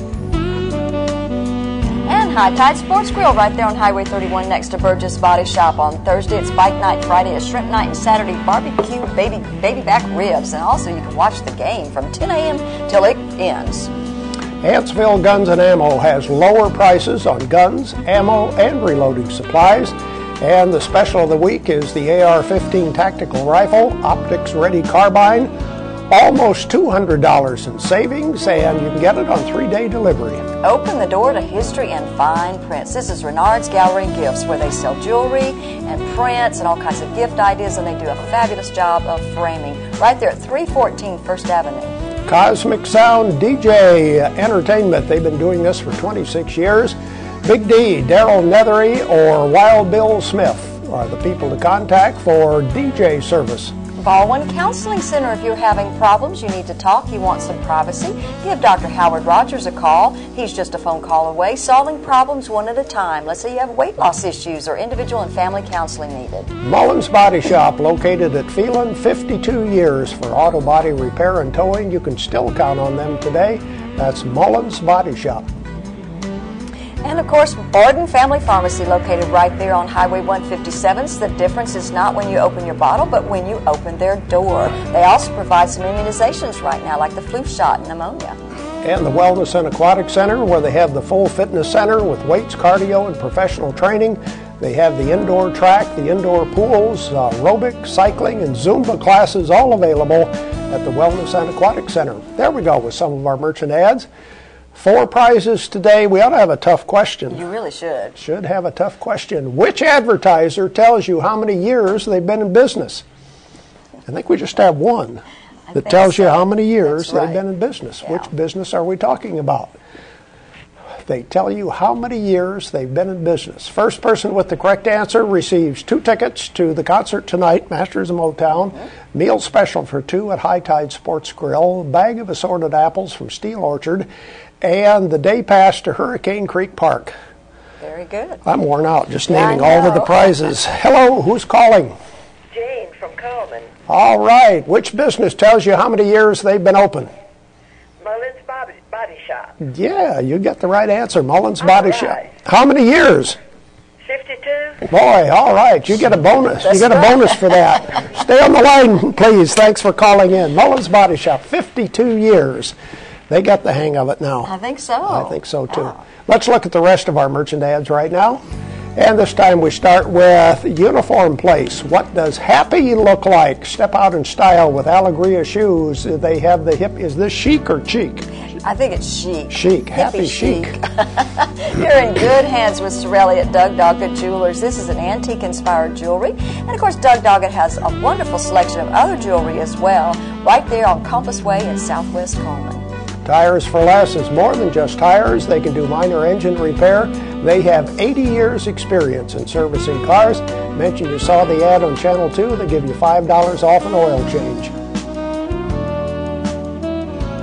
S12: And High Tide Sports Grill right there on Highway thirty-one next to Burgess Body Shop. On Thursday it's Bike Night, Friday is Shrimp Night, and Saturday barbecue baby baby back ribs. And also you can watch the game from ten a m till it ends.
S4: Huntsville Guns and Ammo has lower prices on guns, ammo, and reloading supplies. And the special of the week is the A R fifteen Tactical Rifle, Optics Ready Carbine. Almost two hundred dollars in savings, and you can get it on three-day delivery.
S12: Open the door to history and fine prints. This is Renard's Gallery Gifts, where they sell jewelry and prints and all kinds of gift ideas, and they do a fabulous job of framing right there at three fourteen First Avenue.
S4: Cosmic Sound D J Entertainment. They've been doing this for twenty-six years. Big D, Daryl Nethery, or Wild Bill Smith are the people to contact for D J service.
S12: Baldwin Counseling Center. If you're having problems, you need to talk, you want some privacy, give Doctor Howard Rogers a call. He's just a phone call away, solving problems one at a time. Let's say you have weight loss issues or individual and family counseling needed.
S4: Mullins Body Shop, located at Phelan, fifty-two years for auto body repair and towing. You can still count on them today. That's Mullins Body Shop.
S12: And of course, Borden Family Pharmacy, located right there on Highway one fifty-seven. So the difference is not when you open your bottle, but when you open their door. They also provide some immunizations right now, like the flu shot and pneumonia.
S4: And the Wellness and Aquatic Center, where they have the full fitness center with weights, cardio, and professional training. They have the indoor track, the indoor pools, uh, aerobic, cycling, and Zumba classes, all available at the Wellness and Aquatic Center. There we go with some of our merchant ads. Four prizes today. We ought to have a tough question.
S12: You really should.
S4: Should have a tough question. Which advertiser tells you how many years they've been in business? I think we just have one
S12: I
S4: that tells
S12: so.
S4: you how many years
S12: That's right.
S4: they've been in business.
S12: Yeah.
S4: Which business are we talking about? They tell you how many years they've been in business. First person with the correct answer receives two tickets to the concert tonight, Masters of Motown, mm-hmm. meal special for two at High Tide Sports Grill, bag of assorted apples from Steel Orchard, and the day pass to Hurricane Creek Park.
S12: Very good.
S4: I'm worn out just
S12: Yeah,
S4: naming all of the prizes. Hello, who's calling?
S5: Jane from Coleman.
S4: All right. Which business tells you how many years they've been open?
S5: Mullins Body, Body Shop.
S4: Yeah, you got the right answer. Mullins Body
S5: right.
S4: Shop. How many years?
S5: fifty-two.
S4: Boy, all right. You get a bonus.
S12: That's
S4: you get a
S12: right.
S4: bonus for that. Stay on the line, please. Thanks for calling in. Mullins Body Shop, fifty-two years. They got the hang of it now.
S12: I think so.
S4: I think so, too.
S12: Wow.
S4: Let's look at the rest of our merchant ads right now. And this time we start with Uniform Place. What does happy look like? Step out in style with Allegria shoes. They have the hip. Is this chic or cheek?
S12: I think it's chic.
S4: Chic. Happy
S12: Hippie
S4: chic.
S12: You're in good hands with Sorelli at Doug Doggett Jewelers. This is an antique-inspired jewelry. And, of course, Doug Doggett has a wonderful selection of other jewelry as well, right there on Compass Way in Southwest Coleman.
S4: Tires for Less is more than just tires. They can do minor engine repair. They have eighty years experience in servicing cars. Mention you saw the ad on Channel two. They give you five dollars off an oil change.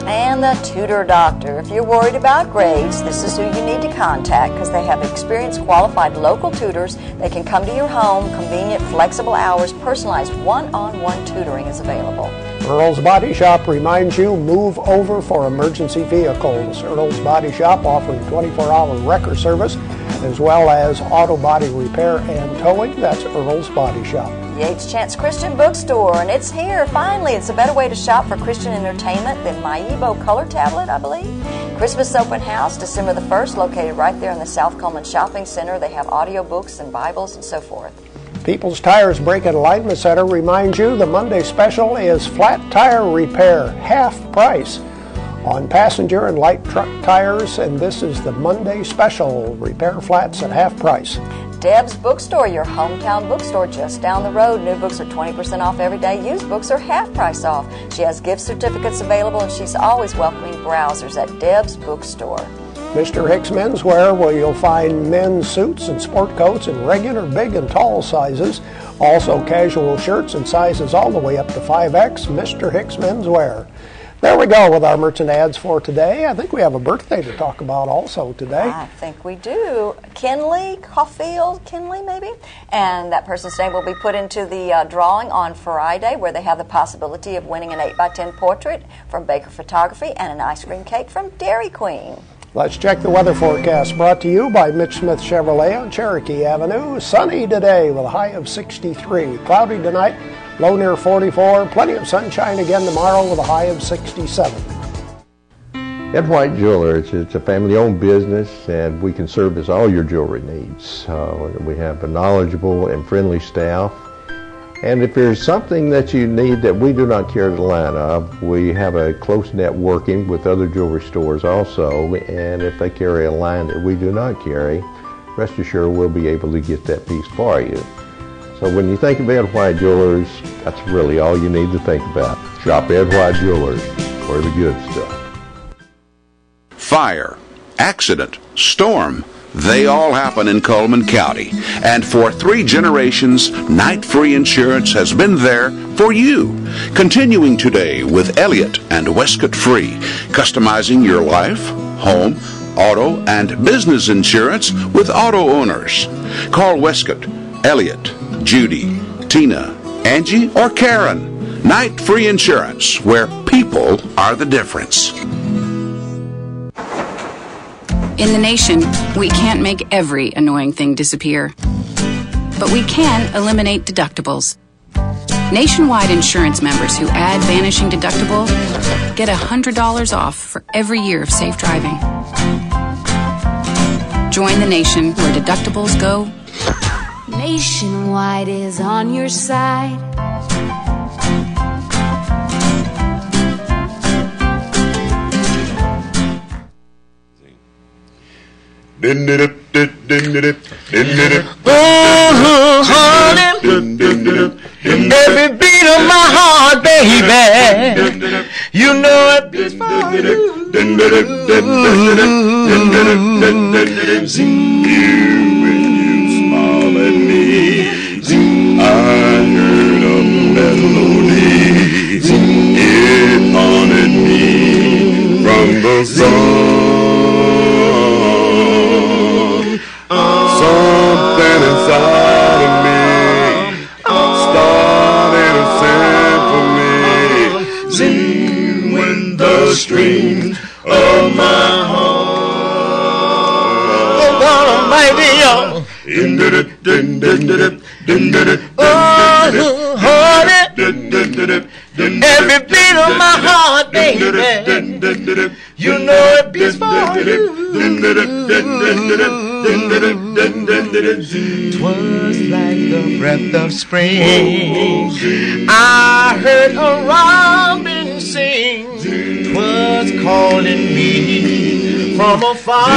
S12: And the Tutor Doctor. If you're worried about grades, this is who you need to contact because they have experienced, qualified local tutors. They can come to your home, convenient, flexible hours, personalized one-on-one tutoring is available.
S4: Earl's Body Shop reminds you, move over for emergency vehicles. Earl's Body Shop offering twenty-four hour wrecker service as well as auto body repair and towing. That's Earl's Body Shop.
S12: Yates Chance Christian Bookstore, and it's here, finally. It's a better way to shop for Christian entertainment than MyEvo Color Tablet, I believe. Christmas Open House, December the first, located right there in the South Coleman Shopping Center. They have audiobooks and Bibles and so forth.
S4: People's Tires Brake and Alignment Center reminds you the Monday special is flat tire repair, half price on passenger and light truck tires, and this is the Monday special, repair flats at half price.
S12: Deb's Bookstore, your hometown bookstore just down the road. New books are twenty percent off every day. Used books are half price off. She has gift certificates available, and she's always welcoming browsers at Deb's Bookstore.
S4: Mister Hicks Menswear, where you'll find men's suits and sport coats in regular, big, and tall sizes. Also casual shirts and sizes all the way up to five X. Mister Hicks Menswear. There we go with our merchant ads for today. I think we have a birthday to talk about also today.
S12: I think we do. Kinley Caulfield, Kinley maybe? And that person's name will be put into the uh, drawing on Friday, where they have the possibility of winning an eight by ten portrait from Baker Photography and an ice cream cake from Dairy Queen.
S4: Let's check the weather forecast, brought to you by Mitch Smith Chevrolet on Cherokee Avenue. Sunny today with a high of sixty-three. Cloudy tonight, low near forty-four. Plenty of sunshine again tomorrow with a high of sixty-seven.
S6: Ed White Jewelers, it's a family-owned business, and we can service all your jewelry needs. Uh, we have a knowledgeable and friendly staff. And if there's something that you need that we do not carry the line of, we have a close networking with other jewelry stores also, and if they carry a line that we do not carry, rest assured we'll be able to get that piece for you. So when you think of Ed White Jewelers, that's really all you need to think about. Shop Ed White Jewelers, where the good stuff.
S3: Fire, accident, storm, they all happen in Coleman County. And for three generations, Night Free Insurance has been there for you. Continuing today with Elliott and Westcott Free, customizing your life, home, auto, and business insurance with auto owners. Call Westcott, Elliott, Judy, Tina, Angie, or Karen. Night Free Insurance, where people are the difference.
S7: In the nation, we can't make every annoying thing disappear, but we can eliminate deductibles. Nationwide insurance members who add Vanishing Deductible get one hundred dollars off for every year of safe driving. Join the nation where deductibles go.
S23: Nationwide is on your side.
S24: Oh, honey, every beat of my heart, baby, you know it beats for you. When you smile at me, I heard a melody. It haunted me from the sun. Something inside of me started a symphony. Sing when the strings of my heart. Oh, God Almighty, oh, oh, honey, every beat of my heart, baby, you know it beats for you. 'Twas like the breath of spring. I heard a robin sing. 'Twas calling me from afar.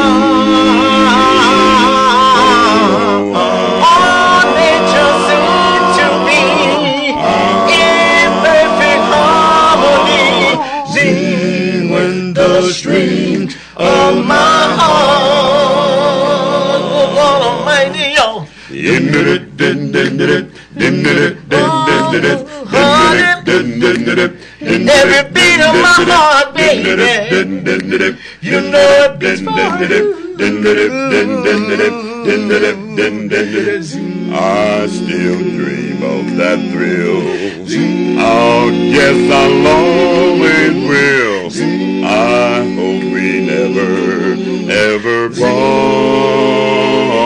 S24: All nature seemed to be in perfect harmony. Sing when the strings of my heart. honey, in every beat of my heart, baby. You know it beats for you.
S3: I still dream of that thrill. Oh, yes, I always will. I hope we never, ever part.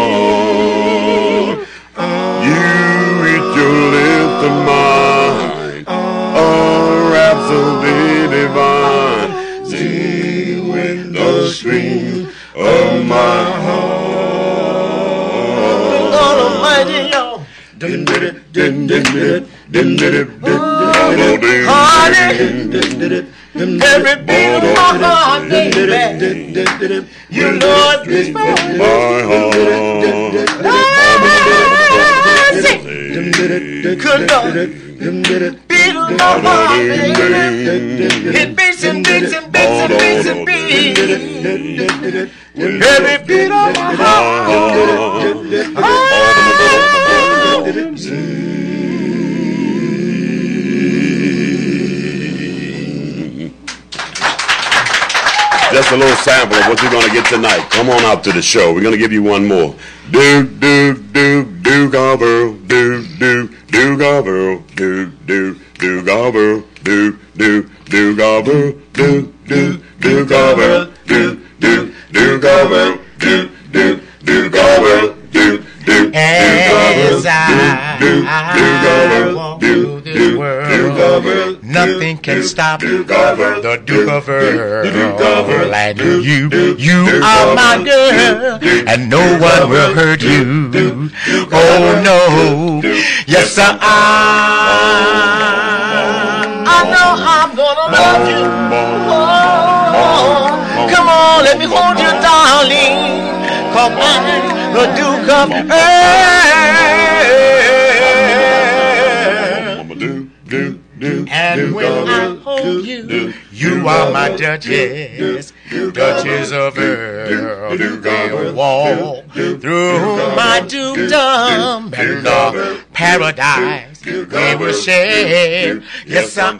S3: You eat your lips to mine, a rhapsody divine. Sing with the stream of my heart.
S24: Almighty Lord.
S3: Dun did it, dun did it, dun did it,
S24: honey, every beat of my heart, baby. You know it beats for
S3: my heart.
S24: Good Lord, beat of my heart, baby. It beats and beats and beats and beats and beats. Every beat of my heart.
S3: Just a little sample of what you're going to get tonight. Come on out to the show. We're going to give you one more. Do, do, do, do, gobble, do, do, do, gobble, do, do, do, gobble, do, do, do, gobble, do, do, do, gobble, do, do, do, gobble, do, do, do, gobble, do, do,
S24: as I walk through this world, nothing can stop the Duke of Earl. And you, you are my girl, and no one will hurt you. Oh no, yes sir, I, I know I'm gonna love you. Oh, come on, let me hold you, darling, 'cause I'm the Duke of Earl. And when I hold you, you are my Duchess, Duchess of Earl. They'll walk through my dukedom and the paradise they will share. Yes, I,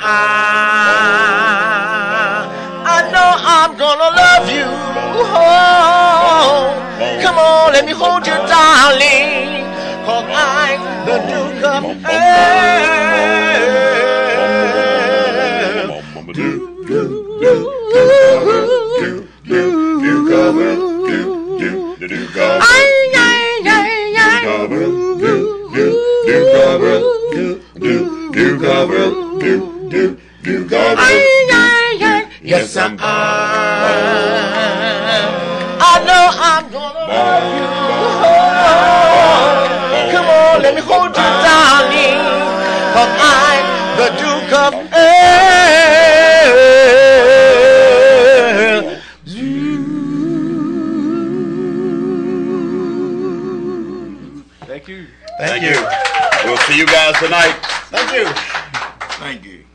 S24: I know I'm gonna love you. Oh, come on, let me hold you, darling, 'cause I'm the Duke of Earl. Yes, I'm. I know I'm gonna love you. Oh, come on, let me hold you, darling, 'cause I'm the Duke of Earl.
S3: Thank you.
S24: Thank you.
S3: We'll see you guys tonight.
S24: Thank you.
S3: Thank you.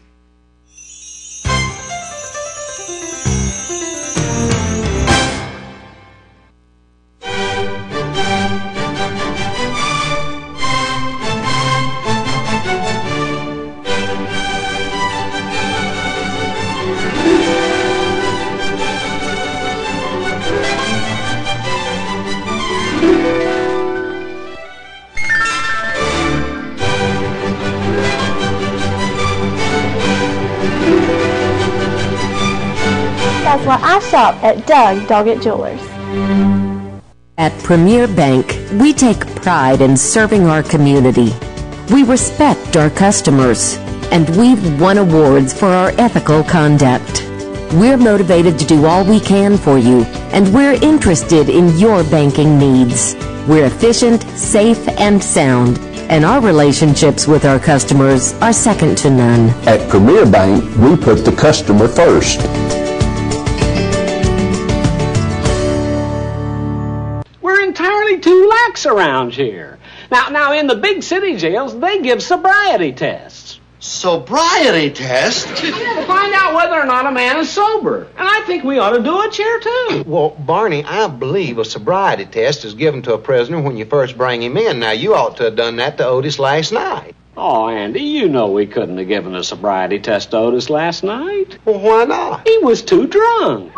S9: That's why I shop at Doug Doggett Jewelers.
S10: At Premier Bank, we take pride in serving our community. We respect our customers, and we've won awards for our ethical conduct. We're motivated to do all we can for you, and we're interested in your banking needs. We're efficient, safe, and sound, and our relationships with our customers are second to none.
S2: At Premier Bank, we put the customer first.
S11: Entirely too lax around here. Now, now in the big city jails, they give sobriety tests.
S13: Sobriety test?
S11: Yeah, to find out whether or not a man is sober. And I think we ought to do it here, too.
S13: Well, Barney, I believe a sobriety test is given to a prisoner when you first bring him in. Now, you ought to have done that to Otis last night.
S11: Oh, Andy, you know we couldn't have given a sobriety test to Otis last night.
S13: Well, why not?
S11: He was too drunk.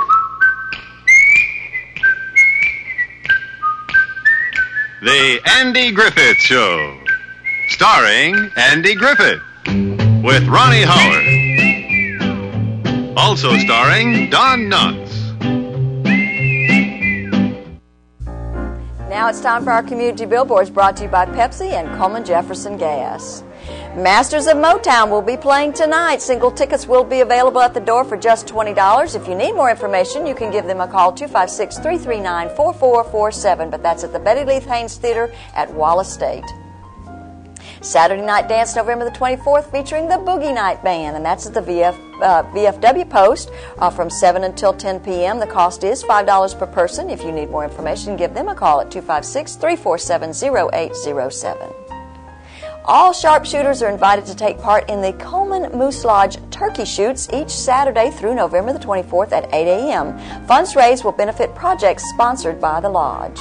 S14: The Andy Griffith Show, starring Andy Griffith, with Ronnie Howard. Also starring Don Knotts.
S12: Now it's time for our community billboards, brought to you by Pepsi and Coleman Jefferson Gas. Masters of Motown will be playing tonight. Single tickets will be available at the door for just twenty dollars. If you need more information, you can give them a call, two five six, three three nine, four four four seven. But that's at the Betty Lee Haynes Theater at Wallace State. Saturday Night Dance, November the twenty-fourth, featuring the Boogie Night Band, and that's at the V F, uh, V F W Post uh, from seven until ten p.m. The cost is five dollars per person. If you need more information, give them a call at two five six, three four seven, zero eight zero seven. All sharpshooters are invited to take part in the Coleman Moose Lodge turkey shoots each Saturday through November the twenty-fourth at eight a.m. Funds raised will benefit projects sponsored by the lodge.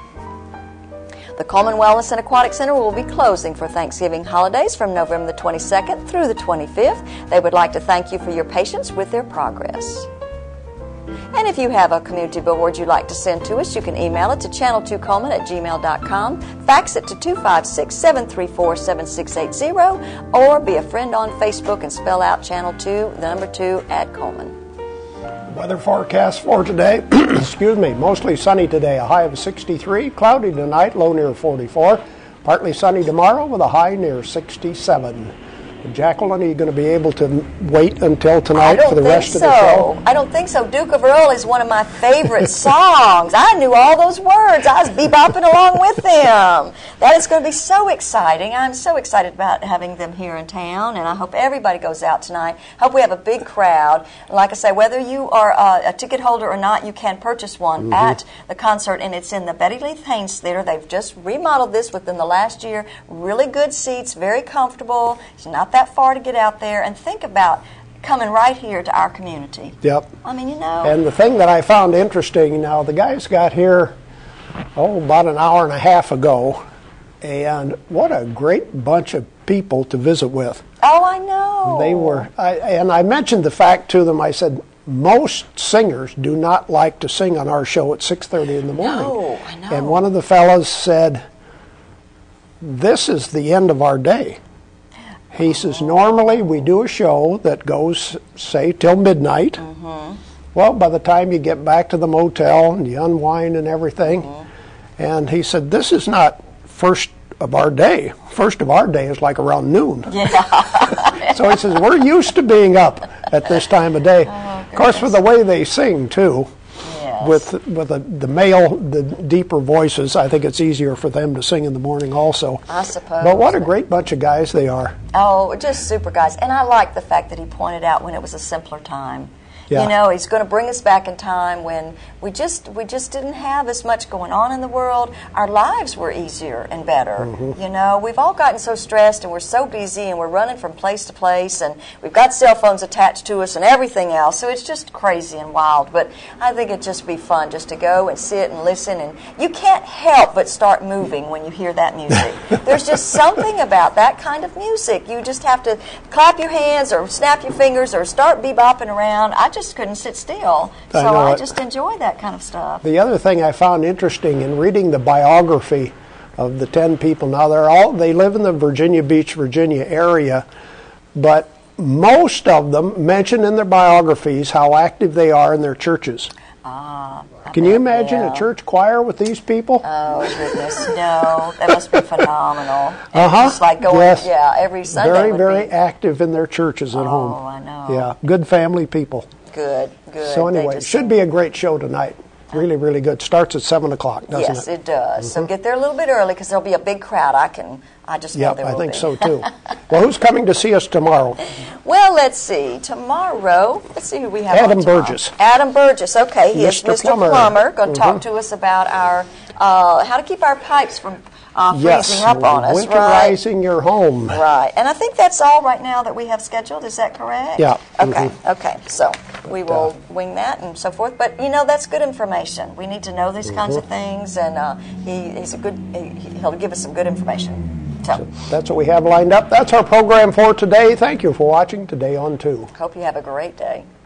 S12: The Coleman Wellness and Aquatic Center will be closing for Thanksgiving holidays from November the twenty-second through the twenty-fifth. They would like to thank you for your patience with their progress. And if you have a community billboard you'd like to send to us, you can email it to channel two coleman at gmail dot com, fax it to two five six, seven three four, seven six eight zero, or be a friend on Facebook and spell out channel two, the number two, at Coleman.
S4: Weather forecast for today, excuse me, mostly sunny today, a high of sixty-three, cloudy tonight, low near forty-four, partly sunny tomorrow with a high near sixty-seven. Jacqueline, are you going to be able to wait until tonight for the rest of the show?
S12: I don't think so. Duke of Earl is one of my favorite songs. I knew all those words. I was bebopping along with them. That is going to be so exciting. I'm so excited about having them here in town, and I hope everybody goes out tonight. I hope we have a big crowd. Like I say, whether you are uh, a ticket holder or not, you can purchase one mm-hmm. at the concert, and it's in the Betty Lee Haynes Theater. They've just remodeled this within the last year. Really good seats, very comfortable. It's not that far to get out there, and think about coming right here to our community.
S4: Yep.
S12: I mean, you know.
S4: And the thing that I found interesting, now the guys got here, oh, about an hour and a half ago, and what a great bunch of people to visit with.
S12: Oh, I know.
S4: They were, I, and I mentioned the fact to them, I said, most singers do not like to sing on our show at six thirty in the morning.
S12: No, I know.
S4: And one of the fellas said, this is the end of our day. He says, normally we do a show that goes, say, till midnight. Mm-hmm. Well, by the time you get back to the motel and you unwind and everything. Mm-hmm. And he said, this is not first of our day. First of our day is like around noon.
S12: Yeah.
S4: So he says, we're used to being up at this time of day.
S12: Oh,
S4: of course, with the way they sing, too.
S12: Yes.
S4: With with a, the male, the deeper voices, I think it's easier for them to sing in the morning also.
S12: I suppose.
S4: But what a great bunch of guys they are.
S12: Oh, just super guys. And I like the fact that he pointed out when it was a simpler time.
S4: Yeah.
S12: You know, he's going to bring us back in time when we just we just didn't have as much going on in the world. Our lives were easier and better. Mm-hmm. You know, we've all gotten so stressed and we're so busy and we're running from place to place and we've got cell phones attached to us and everything else. So it's just crazy and wild. But I think it'd just be fun just to go and sit and listen. And you can't help but start moving when you hear that music. There's just something about that kind of music. You just have to clap your hands or snap your fingers or start bebopping around. I just couldn't sit still. So I, I just enjoy that kind of stuff.
S4: The other thing I found interesting in reading the biography of the ten people, now they're all they live in the Virginia Beach, Virginia area, but most of them mention in their biographies how active they are in their churches.
S12: Ah,
S4: Can you imagine
S12: yeah.
S4: a church choir with these people?
S12: Oh, goodness, no. That must be phenomenal.
S4: Uh-huh.
S12: Just like going,
S4: yes.
S12: yeah, every Sunday.
S4: Very,
S12: would
S4: very
S12: be...
S4: active in their churches at
S12: oh,
S4: home.
S12: Oh, I know.
S4: Yeah, good family people.
S12: Good, good.
S4: So anyway, it should be a great show tonight. Really, really good. Starts at seven o'clock, doesn't
S12: yes,
S4: it?
S12: Yes, it does.
S4: Mm-hmm.
S12: So get there a little bit early because there'll be a big crowd. I can, I just know
S4: yep,
S12: there
S4: I
S12: will
S4: think
S12: be.
S4: so too. Well, who's coming to see us tomorrow?
S12: Well, let's see. Tomorrow, let's see who we have.
S4: Adam
S12: on tomorrow.
S4: Burgess.
S12: Adam Burgess. Okay, he
S4: Mister
S12: is Mister
S4: Plummer.
S12: Plummer. Going to
S4: mm-hmm.
S12: talk to us about our uh, how to keep our pipes from uh, freezing
S4: yes,
S12: up on us.
S4: Winterizing
S12: right?
S4: your home.
S12: Right, and I think that's all right now that we have scheduled. Is that correct?
S4: Yeah.
S12: Okay.
S4: Mm-hmm.
S12: Okay. So we will yeah. wing that and so forth. But you know, that's good information. We need to know these mm-hmm. kinds of things, and uh, he, he's a good. He, he'll give us some good information. So.
S4: That's what we have lined up. That's our program for today. Thank you for watching Today on two.
S12: Hope you have a great day.